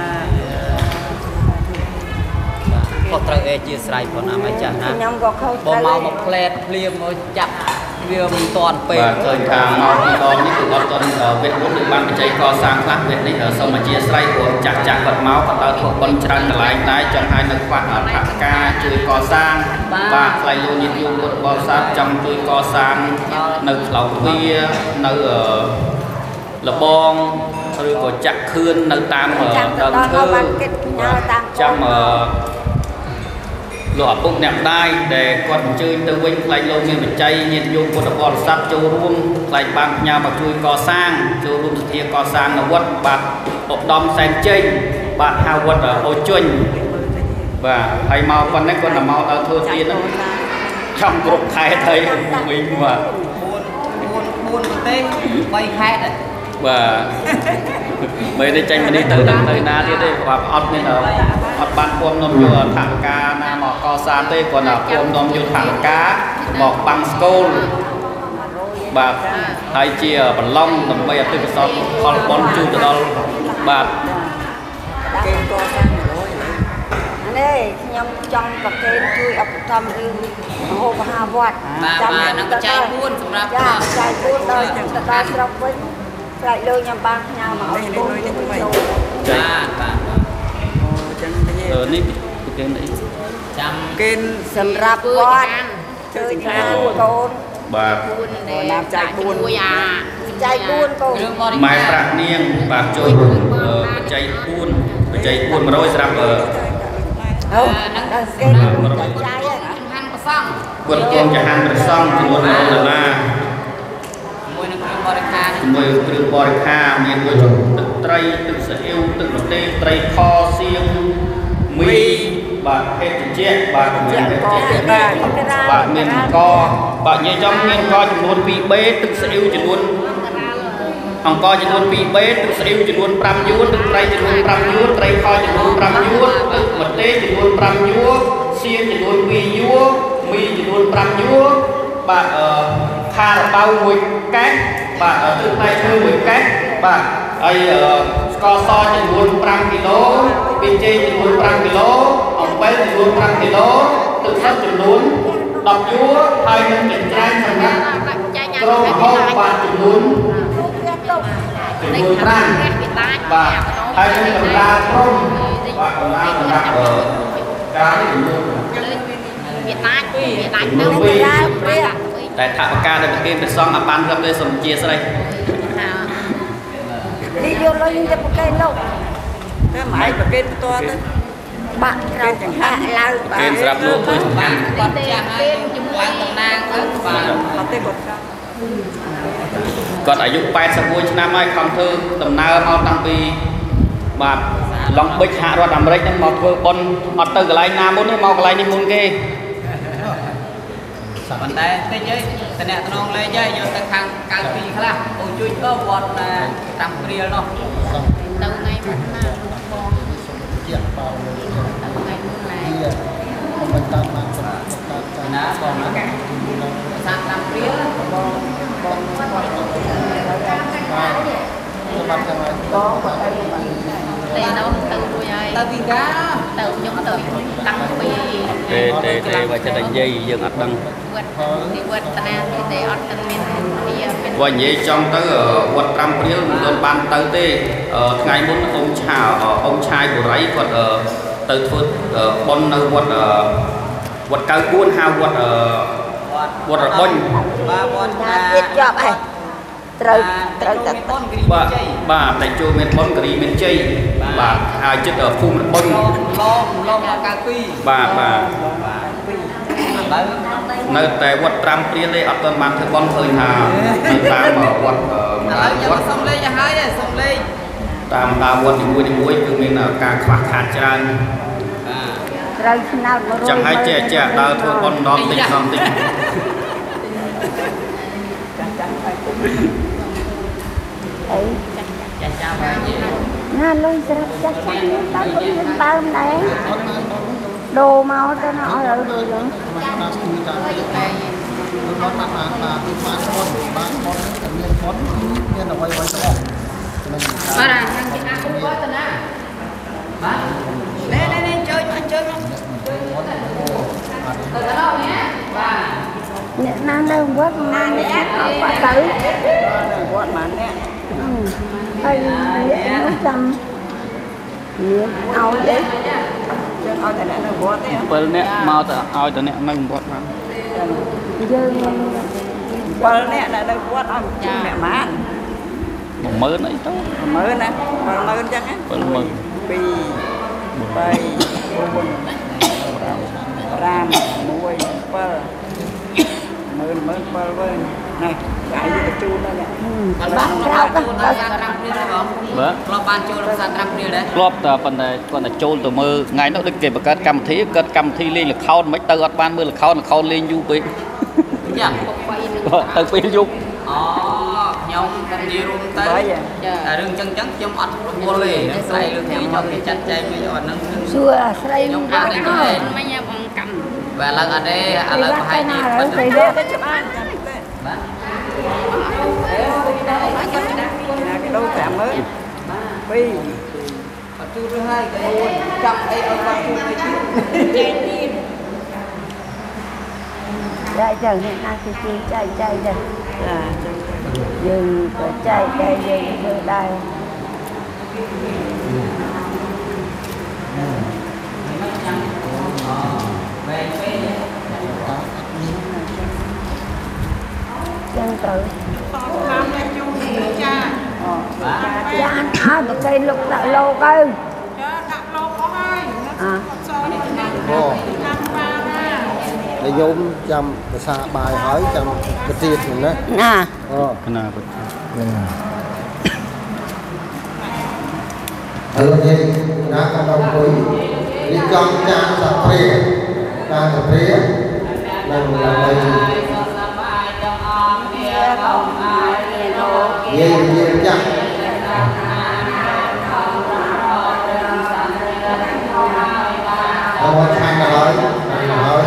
ក៏ត្រូវអេជាស្រ័យផងណាម្ចាស់ណាខ្ញុំក៏ខុសបើមកមកផ្លែតភ្លាមមកចាប់វាមិនតាន់ពេកបាទឃើញថាមកពីដងនេះគឺអត់ទាន់វេទមុនបានបច្ច័យកសាងខ្លះវេទនេះសូមអធិស្ឋានព្រោះចាស់ចាស់គាត់មកគាត់ដើរធ្វើបុណ្យច្រើនកន្លែងដែរចឹងហើយនៅខ្វះអធិការជួយកសាងបាទថ្លៃលោកញាតិញោមពុទ្ធបរិស័ទចង់ជួយកសាងនៅផ្លូវទ្វារនៅលបងឬក៏ចាក់ខឿននៅតាមដើមឈើចាំលោកឪពុកអ្នកម្ដាយដែលគាត់អញ្ជើញទៅវិញថ្លៃលោកមានបច្ច័យញាតិញោមពុទ្ធបរិស័ទចូលរួមថ្លៃបានផ្ញើមកជួយកសាងចូលរួមសធាកសាងនៅវត្តបាទឧត្តមសែនជ័យបាទហៅវត្តអូជុញបាទហើយមកប៉ុណ្ណេះគាត់ទៅមកដល់ធ្វើទៀតចង់គ្រប់ខែទៅវិញបាទ đây quay khai đấy và mấy đứa tranh đi từ đằng nơi na đi đây và ọt nên là ọt ban cuom nôm vô thẳng cá na mỏ co sa tê còn là cuom nôm vô thẳng cá mỏ bằng skol và hai chia bằng long nằm bây giờ từ cái sọt con bón chu từ đó và đây nhom trong và kênh chui ập thăm rừng hồ hà vọt và nó chạy buôn sầm rạp chạy buôn đời chúng ta sọc với lại lôi nhầm băng nhau mà ở buôn chạy ở ní kênh đấy kênh sầm rạp vọt chơi hàng côn bà làm chạy buôn chạy buôn côn mai bạc niên bạc trôi chạy buôn chạy buôn mà rồi sập ở không kênh chạy han có xong vượt con cho hàng được xong thì một là là mùi nó kêu bò ca mùi kêu bò ca miền mùi tự tây tự sở yêu tự một tê tây kho xiêm mì bà hết chết bà cũng miền hết chết bà miền co bà nhảy trong miền co chỉ luôn bị bế tự sở yêu chỉ luôn hồng co chỉ luôn bị bế tự sở yêu chỉ luôn pram yuan tự tây chỉ luôn pram yuan tây kho chỉ luôn pram yuan tự một tê chỉ luôn pram yuan xiêm chỉ luôn mì yuan mì chỉ luôn pram yuan bà kha là bao mùi cát bà ở từ tay chơi mùi cát bà ai co so chỉ luôn pram kilo bên trên chỉ luôn pram kilo ông bé chỉ luôn pram kilo tự sát chỉ luôn đập chúa hai nhân kiểm tra thành ra rồi không bà chỉ luôn chỉ luôn pram và hai nhân kiểm tra không và còn lại là ở cái chỉ luôn Việt Nam Việt Nam đâu tại thảo ca đây cái cái song ban gặp đây song chia đây đi vô lên cho một cây lâu cái máy và cái to đấy bạn rau chẳng hạn lao cái sập luôn thôi bạn còn chả hay bạn tầm nang và có tên một cònอายุแปดสิบปีnăm nay không thư tầm nào mau tăng piបាទឡងបិចហាក់រដ្ឋអាមេរិកហ្នឹងមកធ្វើប៉ុនអត់ទៅកន្លែងណាមុនទេមកកន្លែងនេះមុនគេប៉ុន្តែតិចអីតំណែងតំណងលេងហើយយកទៅខាងកៅពីខ្លះអូជួយទៅវត្តតាមព្រាលនោះទៅថ្ងៃមុនណាបងជាបោទៅថ្ងៃមុនណាមិនតាមបានណាបងណាសាក់តាមព្រាលបងបងបងបាត់ទៅតែđâuទៅរួចហើយទៅពីកាទៅខ្ញុំទៅតាំងពីទេទេទេបើចិត្តតែនិយាយយើងអត់ដឹងវត្តទីវត្តតាទេអត់ទៅមានវាបើនិយាយចង់ទៅវត្តប្រាំព្រាលមិនទាន់បានទៅទេថ្ងៃមុនអ៊ំឆាអ៊ំឆាយបុរីគាត់ទៅធ្វើបុណ្យនៅវត្តវត្តកៅគួនហៅវត្តវត្តរបុញបាទវត្តណាទៀតជាប់ហើយត្រូវត្រូវតែបាទបាទតែចូលមានបុណ្យគិរីមានជ័យបាទហើយចិត្តភូមិបុញឡងឡងកៅពីបាទបាទនៅតែវត្តប្រាំព្រាលទេអត់ទាន់បានធ្វើបុណ្យឃើញថានៅតាមវត្តវត្តសំលេងហើយសំលេងតាមតាមវត្តនីមួយៗគឺមានការខ្វះខាតច្រើនត្រូវស្នោតមករចឹងហើយចេះចេះដើរធ្វើបុណ្យដល់តិចដល់តិចអីចាចាហើយណាលុយស្រាប់ចាស់ចាស់នេះតើខ្ញុំមានបើមដែរដូរមកទៅណាអស់ហើយលុយហ្នឹងបានស្ទួយតាមទៅតែគាត់បានបានបានបានគាត់បានគាត់តែមានគាត់មានអ្វីអ្វីទៅអស់បាទខាងទីណាគុំគាត់ទៅណាបាទណែណែណែជួយជួយមកទៅដល់នេះបាទអ្នកណានៅវត្តណាអ្នកអត់គាត់ទៅវត្តបានអ្នកហើយនោះចាំមានឲ្យទេយើងឲ្យតែអ្នកនៅវត្តទេពេលអ្នកមកទៅឲ្យតែអ្នកនៅវត្តបានយើងបើអ្នកដែលនៅវត្តឲ្យជុំអ្នកបាន một mớ này thôi một mớ nè một mớ chắc á một mớ pi bay bồn ram muối pơ mớ mớ pơ với này cái gì chu đó nè bạn bán nó chu nó ra ram đi rồi bữa lo ban chu nó ra ram đi đấy lọp ta phần này còn là chu từ mơ ngày nó được kể một cái cầm thí cái cầm thí lên là khâu mấy tơ ở ban mưa là khâu là khâu lên du bị từ pin du nhóm con đi luôn tới à đừng chân chân chấm ăn mua lề say được thì cho cái chặt chay mới cho nó xưa say nhóm ăn đấy cái mấy nhà bằng cầm và lần ở đây à lần hai đi bắt cái đó cái chụp ăn cái đâu cả mới vì chú thứ hai cái trong đây ở qua chú cái chú chạy chẳng hiện nay thì chị chạy chạy chẳng dừng có chạy chạy dừng dừng đây chân tự cha ăn áo được cây lục tạo lô cơ à để vô chăm xa bài hỏi chăm cái tiệt mình đó à ờ cái nào ở đây đã có đồng quý đi trong cha sập phê cha sập phê lần là đây về về chắc không có hai là nói nói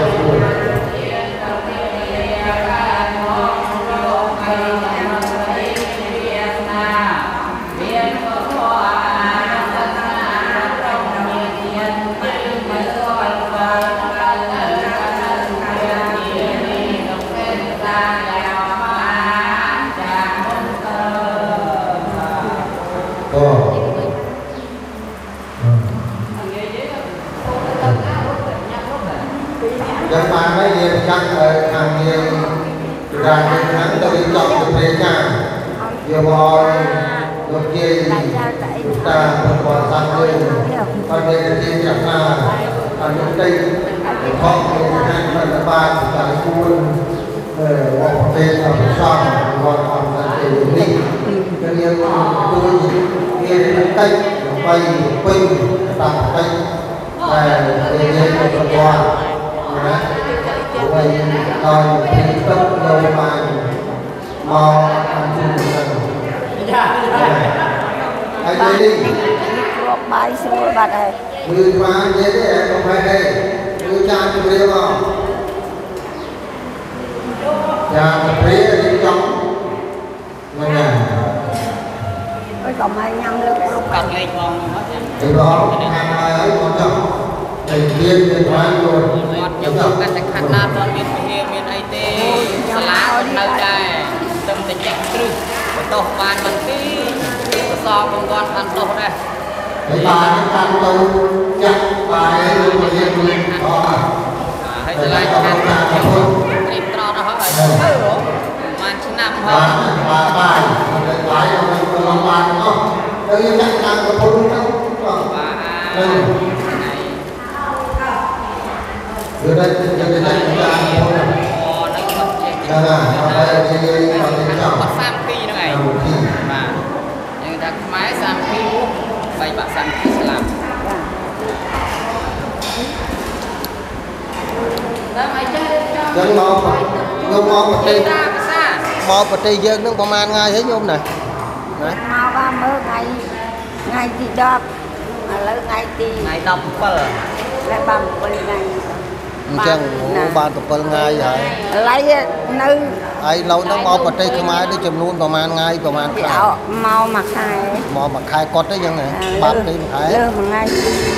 dân mà mấy gì chắc ở hàng gì ra những tháng tôi đi chọn được thế nha nhiều bò được gì ta một bò sang đây còn đây là gì chẳng là ở những đây họ những hàng lần là ba của cả cuốn hoặc tên ở trong hoặc còn là để đi cho nên tôi nghe đến tay quay quay tập tay và để nghe một qua vậy rồi thì tốt rồi mà mò ăn chung được anh đây đi bài xưa bật này người mà thế đấy không phải đây người cha chụp riêng không cha chụp riêng đi trong người nhà cái còn hai nhâm lực cặp lên con thì đó hàng ngày ấy quan trọng thầy viên điện thoại rồi nhiều người ta sẽ khăn na toàn miền miền miền ấy tê lá nơi đây tâm tình chạy trừ tổ ban mình tí so con con ăn tổ đây cái bài cái tan đâu chắc bài luôn mà yên luôn đó hay là lại ăn đi trò đó hỏi mà chín năm hơn bài bài bài bài là bài đó đây là chắc ăn có thôi đâu từ đây từ đây từ đây chúng ta thôi là là ở đây thì còn cái nào bắt sam phi nữa này mà người ta máy sam phi vậy bạn sam phi sẽ làm dân mò nhôm mò một tí mò một tí dân nó còn ăn ngay hết nhôm này mau ba mươi ngày ngày thì đập mà lấy ngày thì ngày đập bao lại bằng bảy ngày chẳng ba tập phần ngày vậy lấy nữ ai lâu nó mò một tí không ai đi chùm luôn còn ăn ngay còn ăn dạo mau mặc hai mò mặc hai con đấy dân này bám đi phải lơ một ngày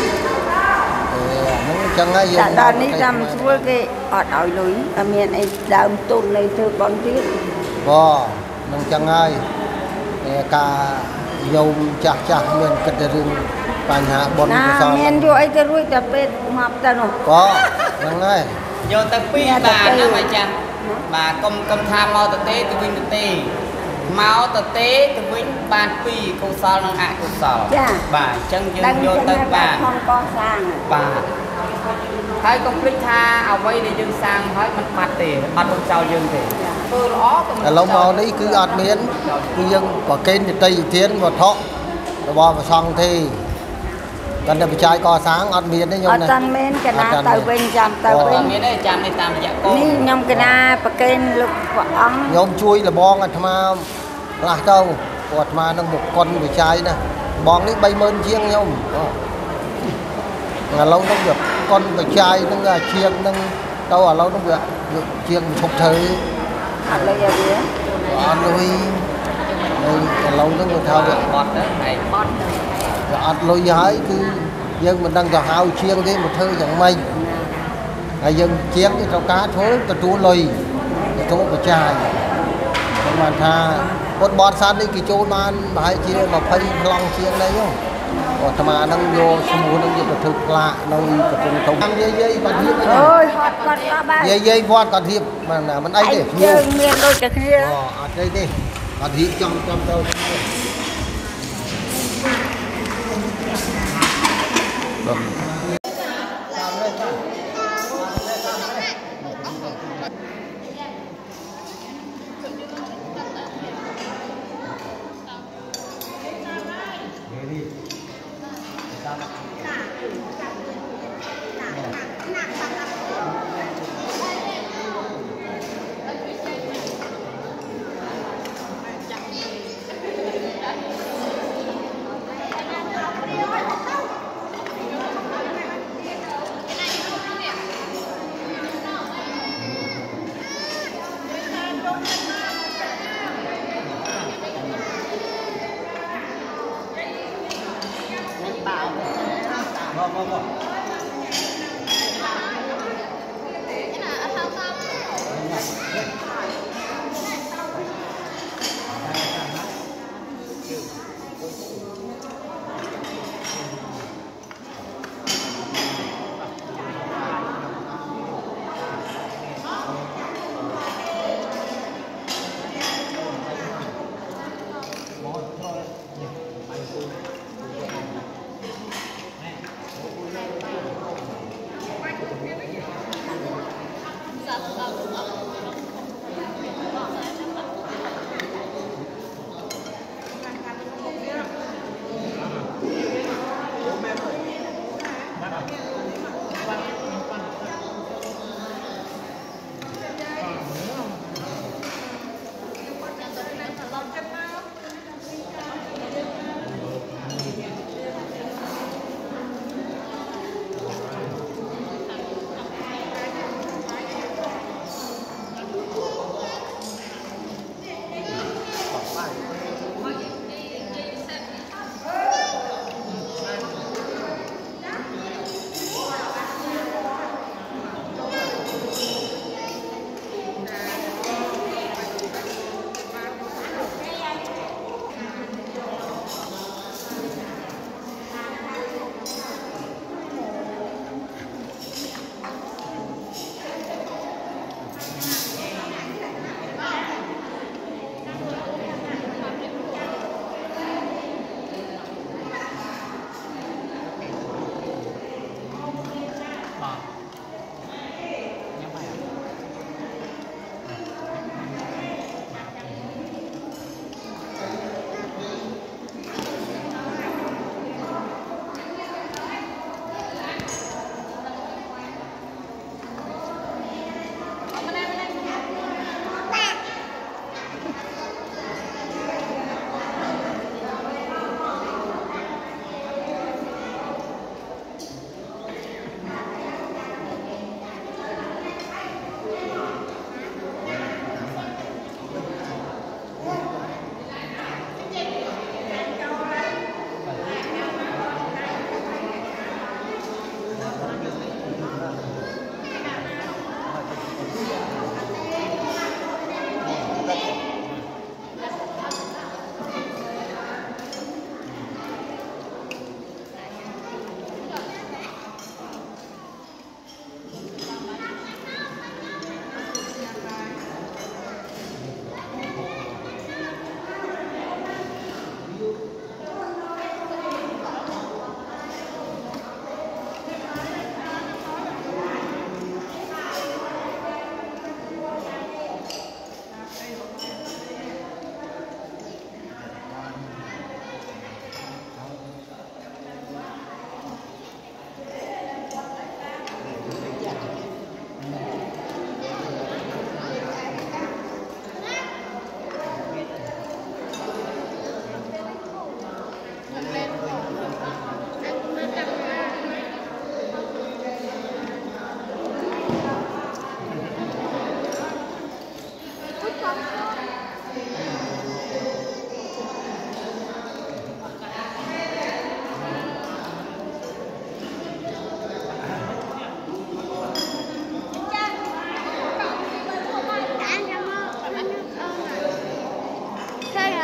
chẳng ai đã đón đi làm xuống cái ở đồi núi ở miền ấy làm tuần này thưa con biết bò mình chẳng ai cả dầu chặt chặt mình cái đường bàn hạ bồn nào miền vô ấy tôi ruồi tập bên mập ta rồi có chẳng ai vô tập pi bà nó mà cha bà công công tham mau tập tế từ vinh tập tế máu tập tế từ vinh bàn pi cô sao nó hạ cô sao bà chân dương vô tập bà không có sang bà thấy công kích tha ao vây để dương sang thấy mình mặt thì mặt con trâu dương thì tôi đó lâu mau đấy cứ ăn miến cứ dân có kênh thì tây tiến và thọ bò vào xong thì cần được trai co sáng ăn miến đấy nhung này ăn miến cái na tàu bên chạm tàu bên miến đấy chạm này tam dạ con ní nhom cái na bạc kênh lục vọng nhom chui là bong à tham là đâu quạt mà nó một con bị trai nè bóng đi bay mơn chiêng nhau là lâu nó được con bị trai nó là chiêng nó đâu ở lâu nó được được chiêng phục thời ăn lấy gì á ăn lôi đây lâu nó người thao được bọt đó này bọt ăn lôi hái cứ dân mình đang vào hao chiêng thế một thơ chẳng may là dân chén cái trong cá thối ta trú lôi cái chỗ bị trai mà tha một bọt san đi cái chỗ man bài chia mà phây long chiêng đấy không còn thà mà đang vô sumbu đang vô thực lạ nơi cái trung thông dây dây còn hiệp ôi hot con ba ba dây dây vót còn hiệp mà là mình ấy để chơi miền đôi cái kia ờ đây đi còn hiệp trong trong đâu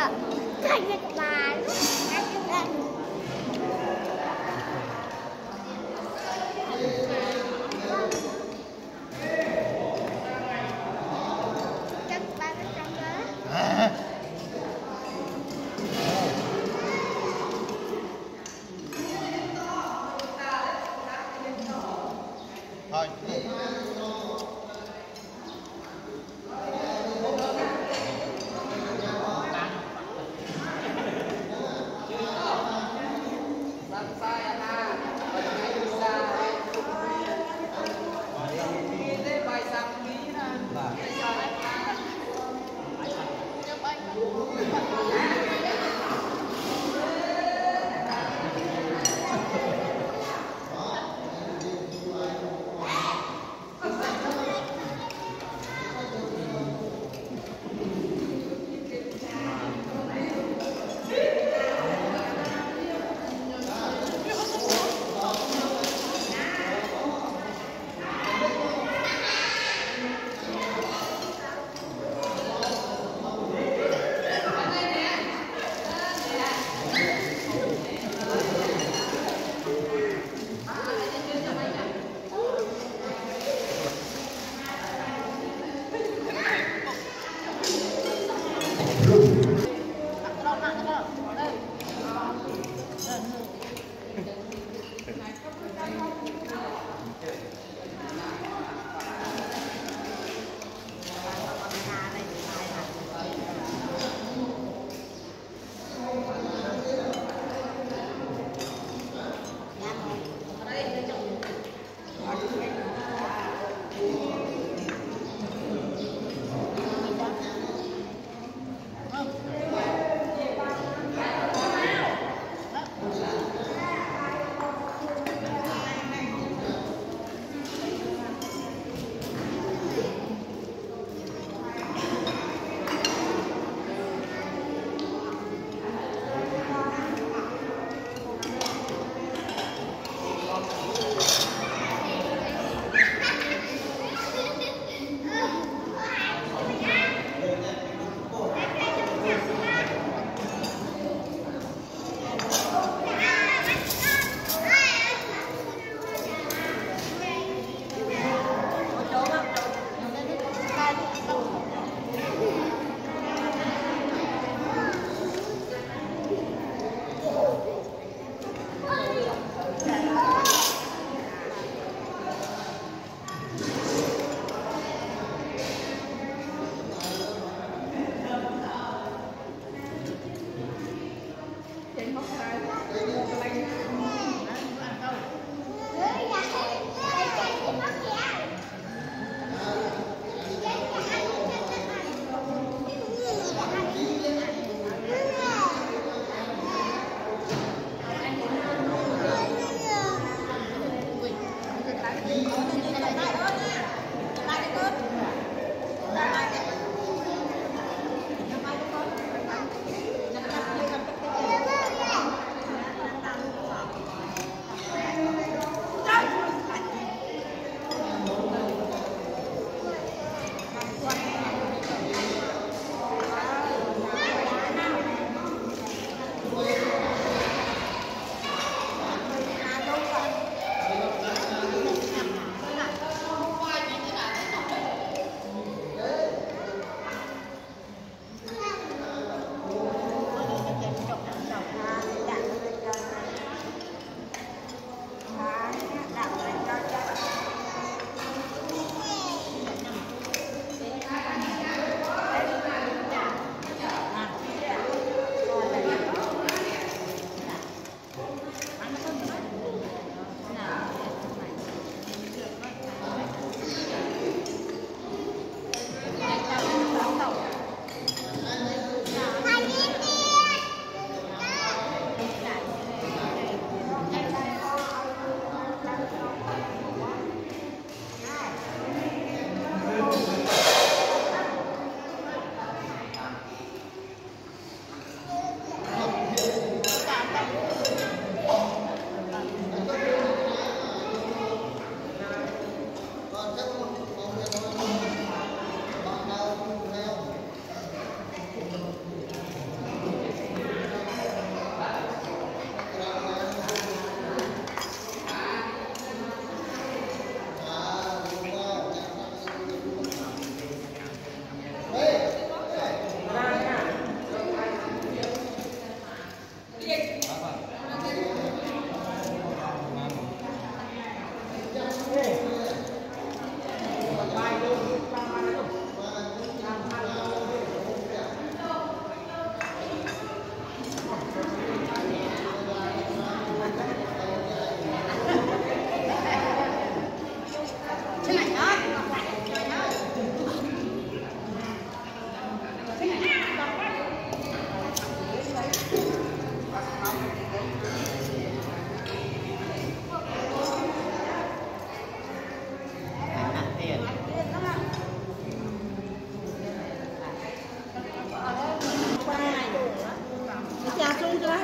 Cái gì bà Hãy subscribe cho kênh Ghiền Mì Gõ để không bỏ lỡ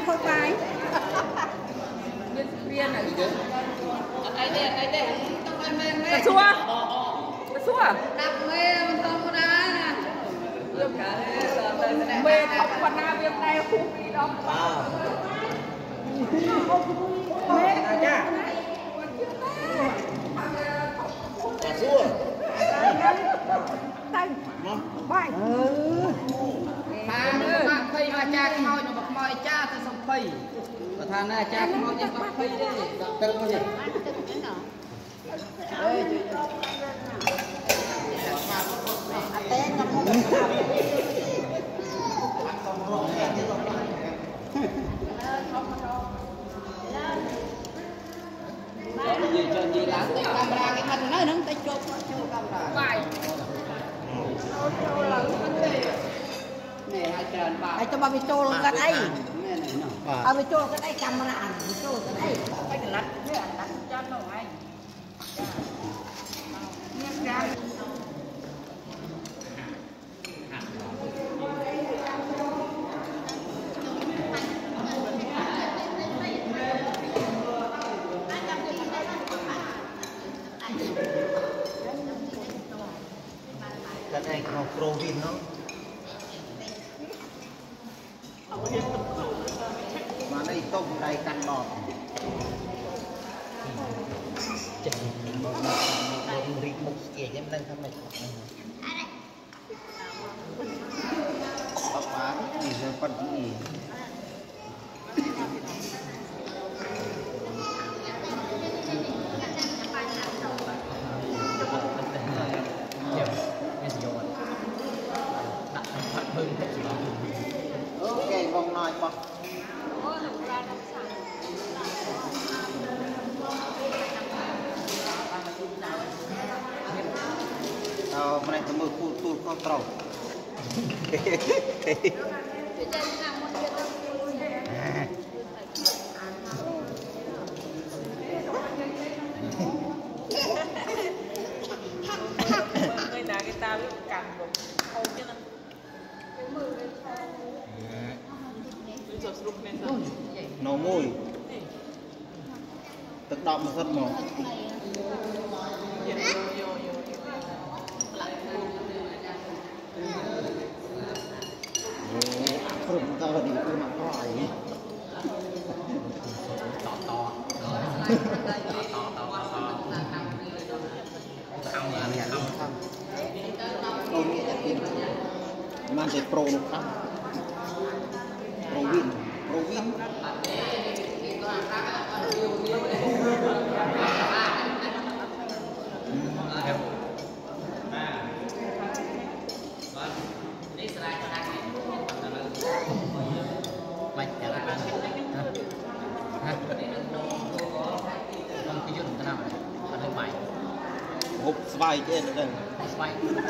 thôi phải viên này ai đây ai đây cái xua cái xua đập mê mình không có đá nè mê không có đá viên này không đi đâu mê nha cái xua tay bay mà phi mà cha môi nó bật môi cha tôi xong phi và thằng này cha môi cho bật phi đi tự có gì gì cho gì là cái camera cái mặt nó nó tay chụp chụp camera vai nè hai trần ba ai cho ba bị trôi cái đây à bị trôi cái đây camera bị trôi cái đây cái cái lật cái lật cho nó anh cái này nó pro vin nó mà đây tôm đây canh bọt rít một kia em đang thăm này bắp bán thì giờ phân gì ok vòng nói bọc ờ này tụi mưa tu tu con trâu người nào cái tao biết cầm một khâu chứ nó nó mùi tức đọng một rất màu không ta đi cứ mặc hỏi to to không là nhà không không tôi nghĩ là tiền mang cái pro nó không pro win pro win mày trả lại bạn hả không cái chuyện thế nào bạn hơi mày hộp spy trên đây spy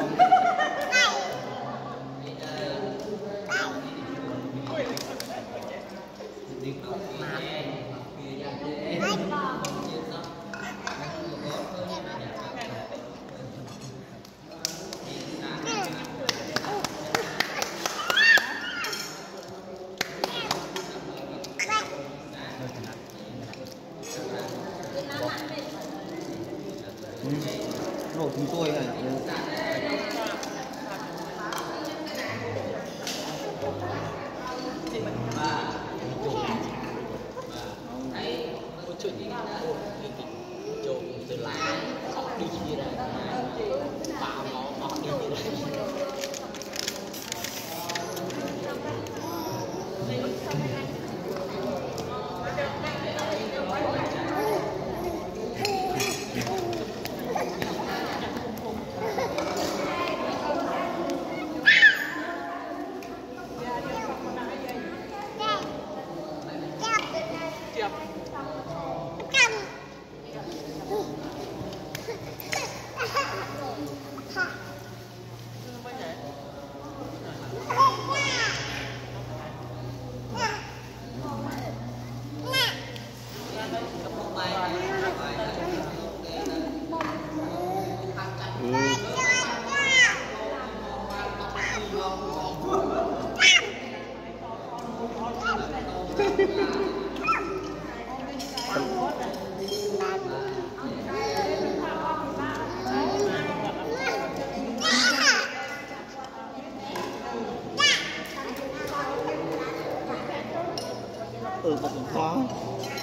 nổ chúng tôi này từ lại họ đi chia ra bảo nó họ đi chia ra ừ một khó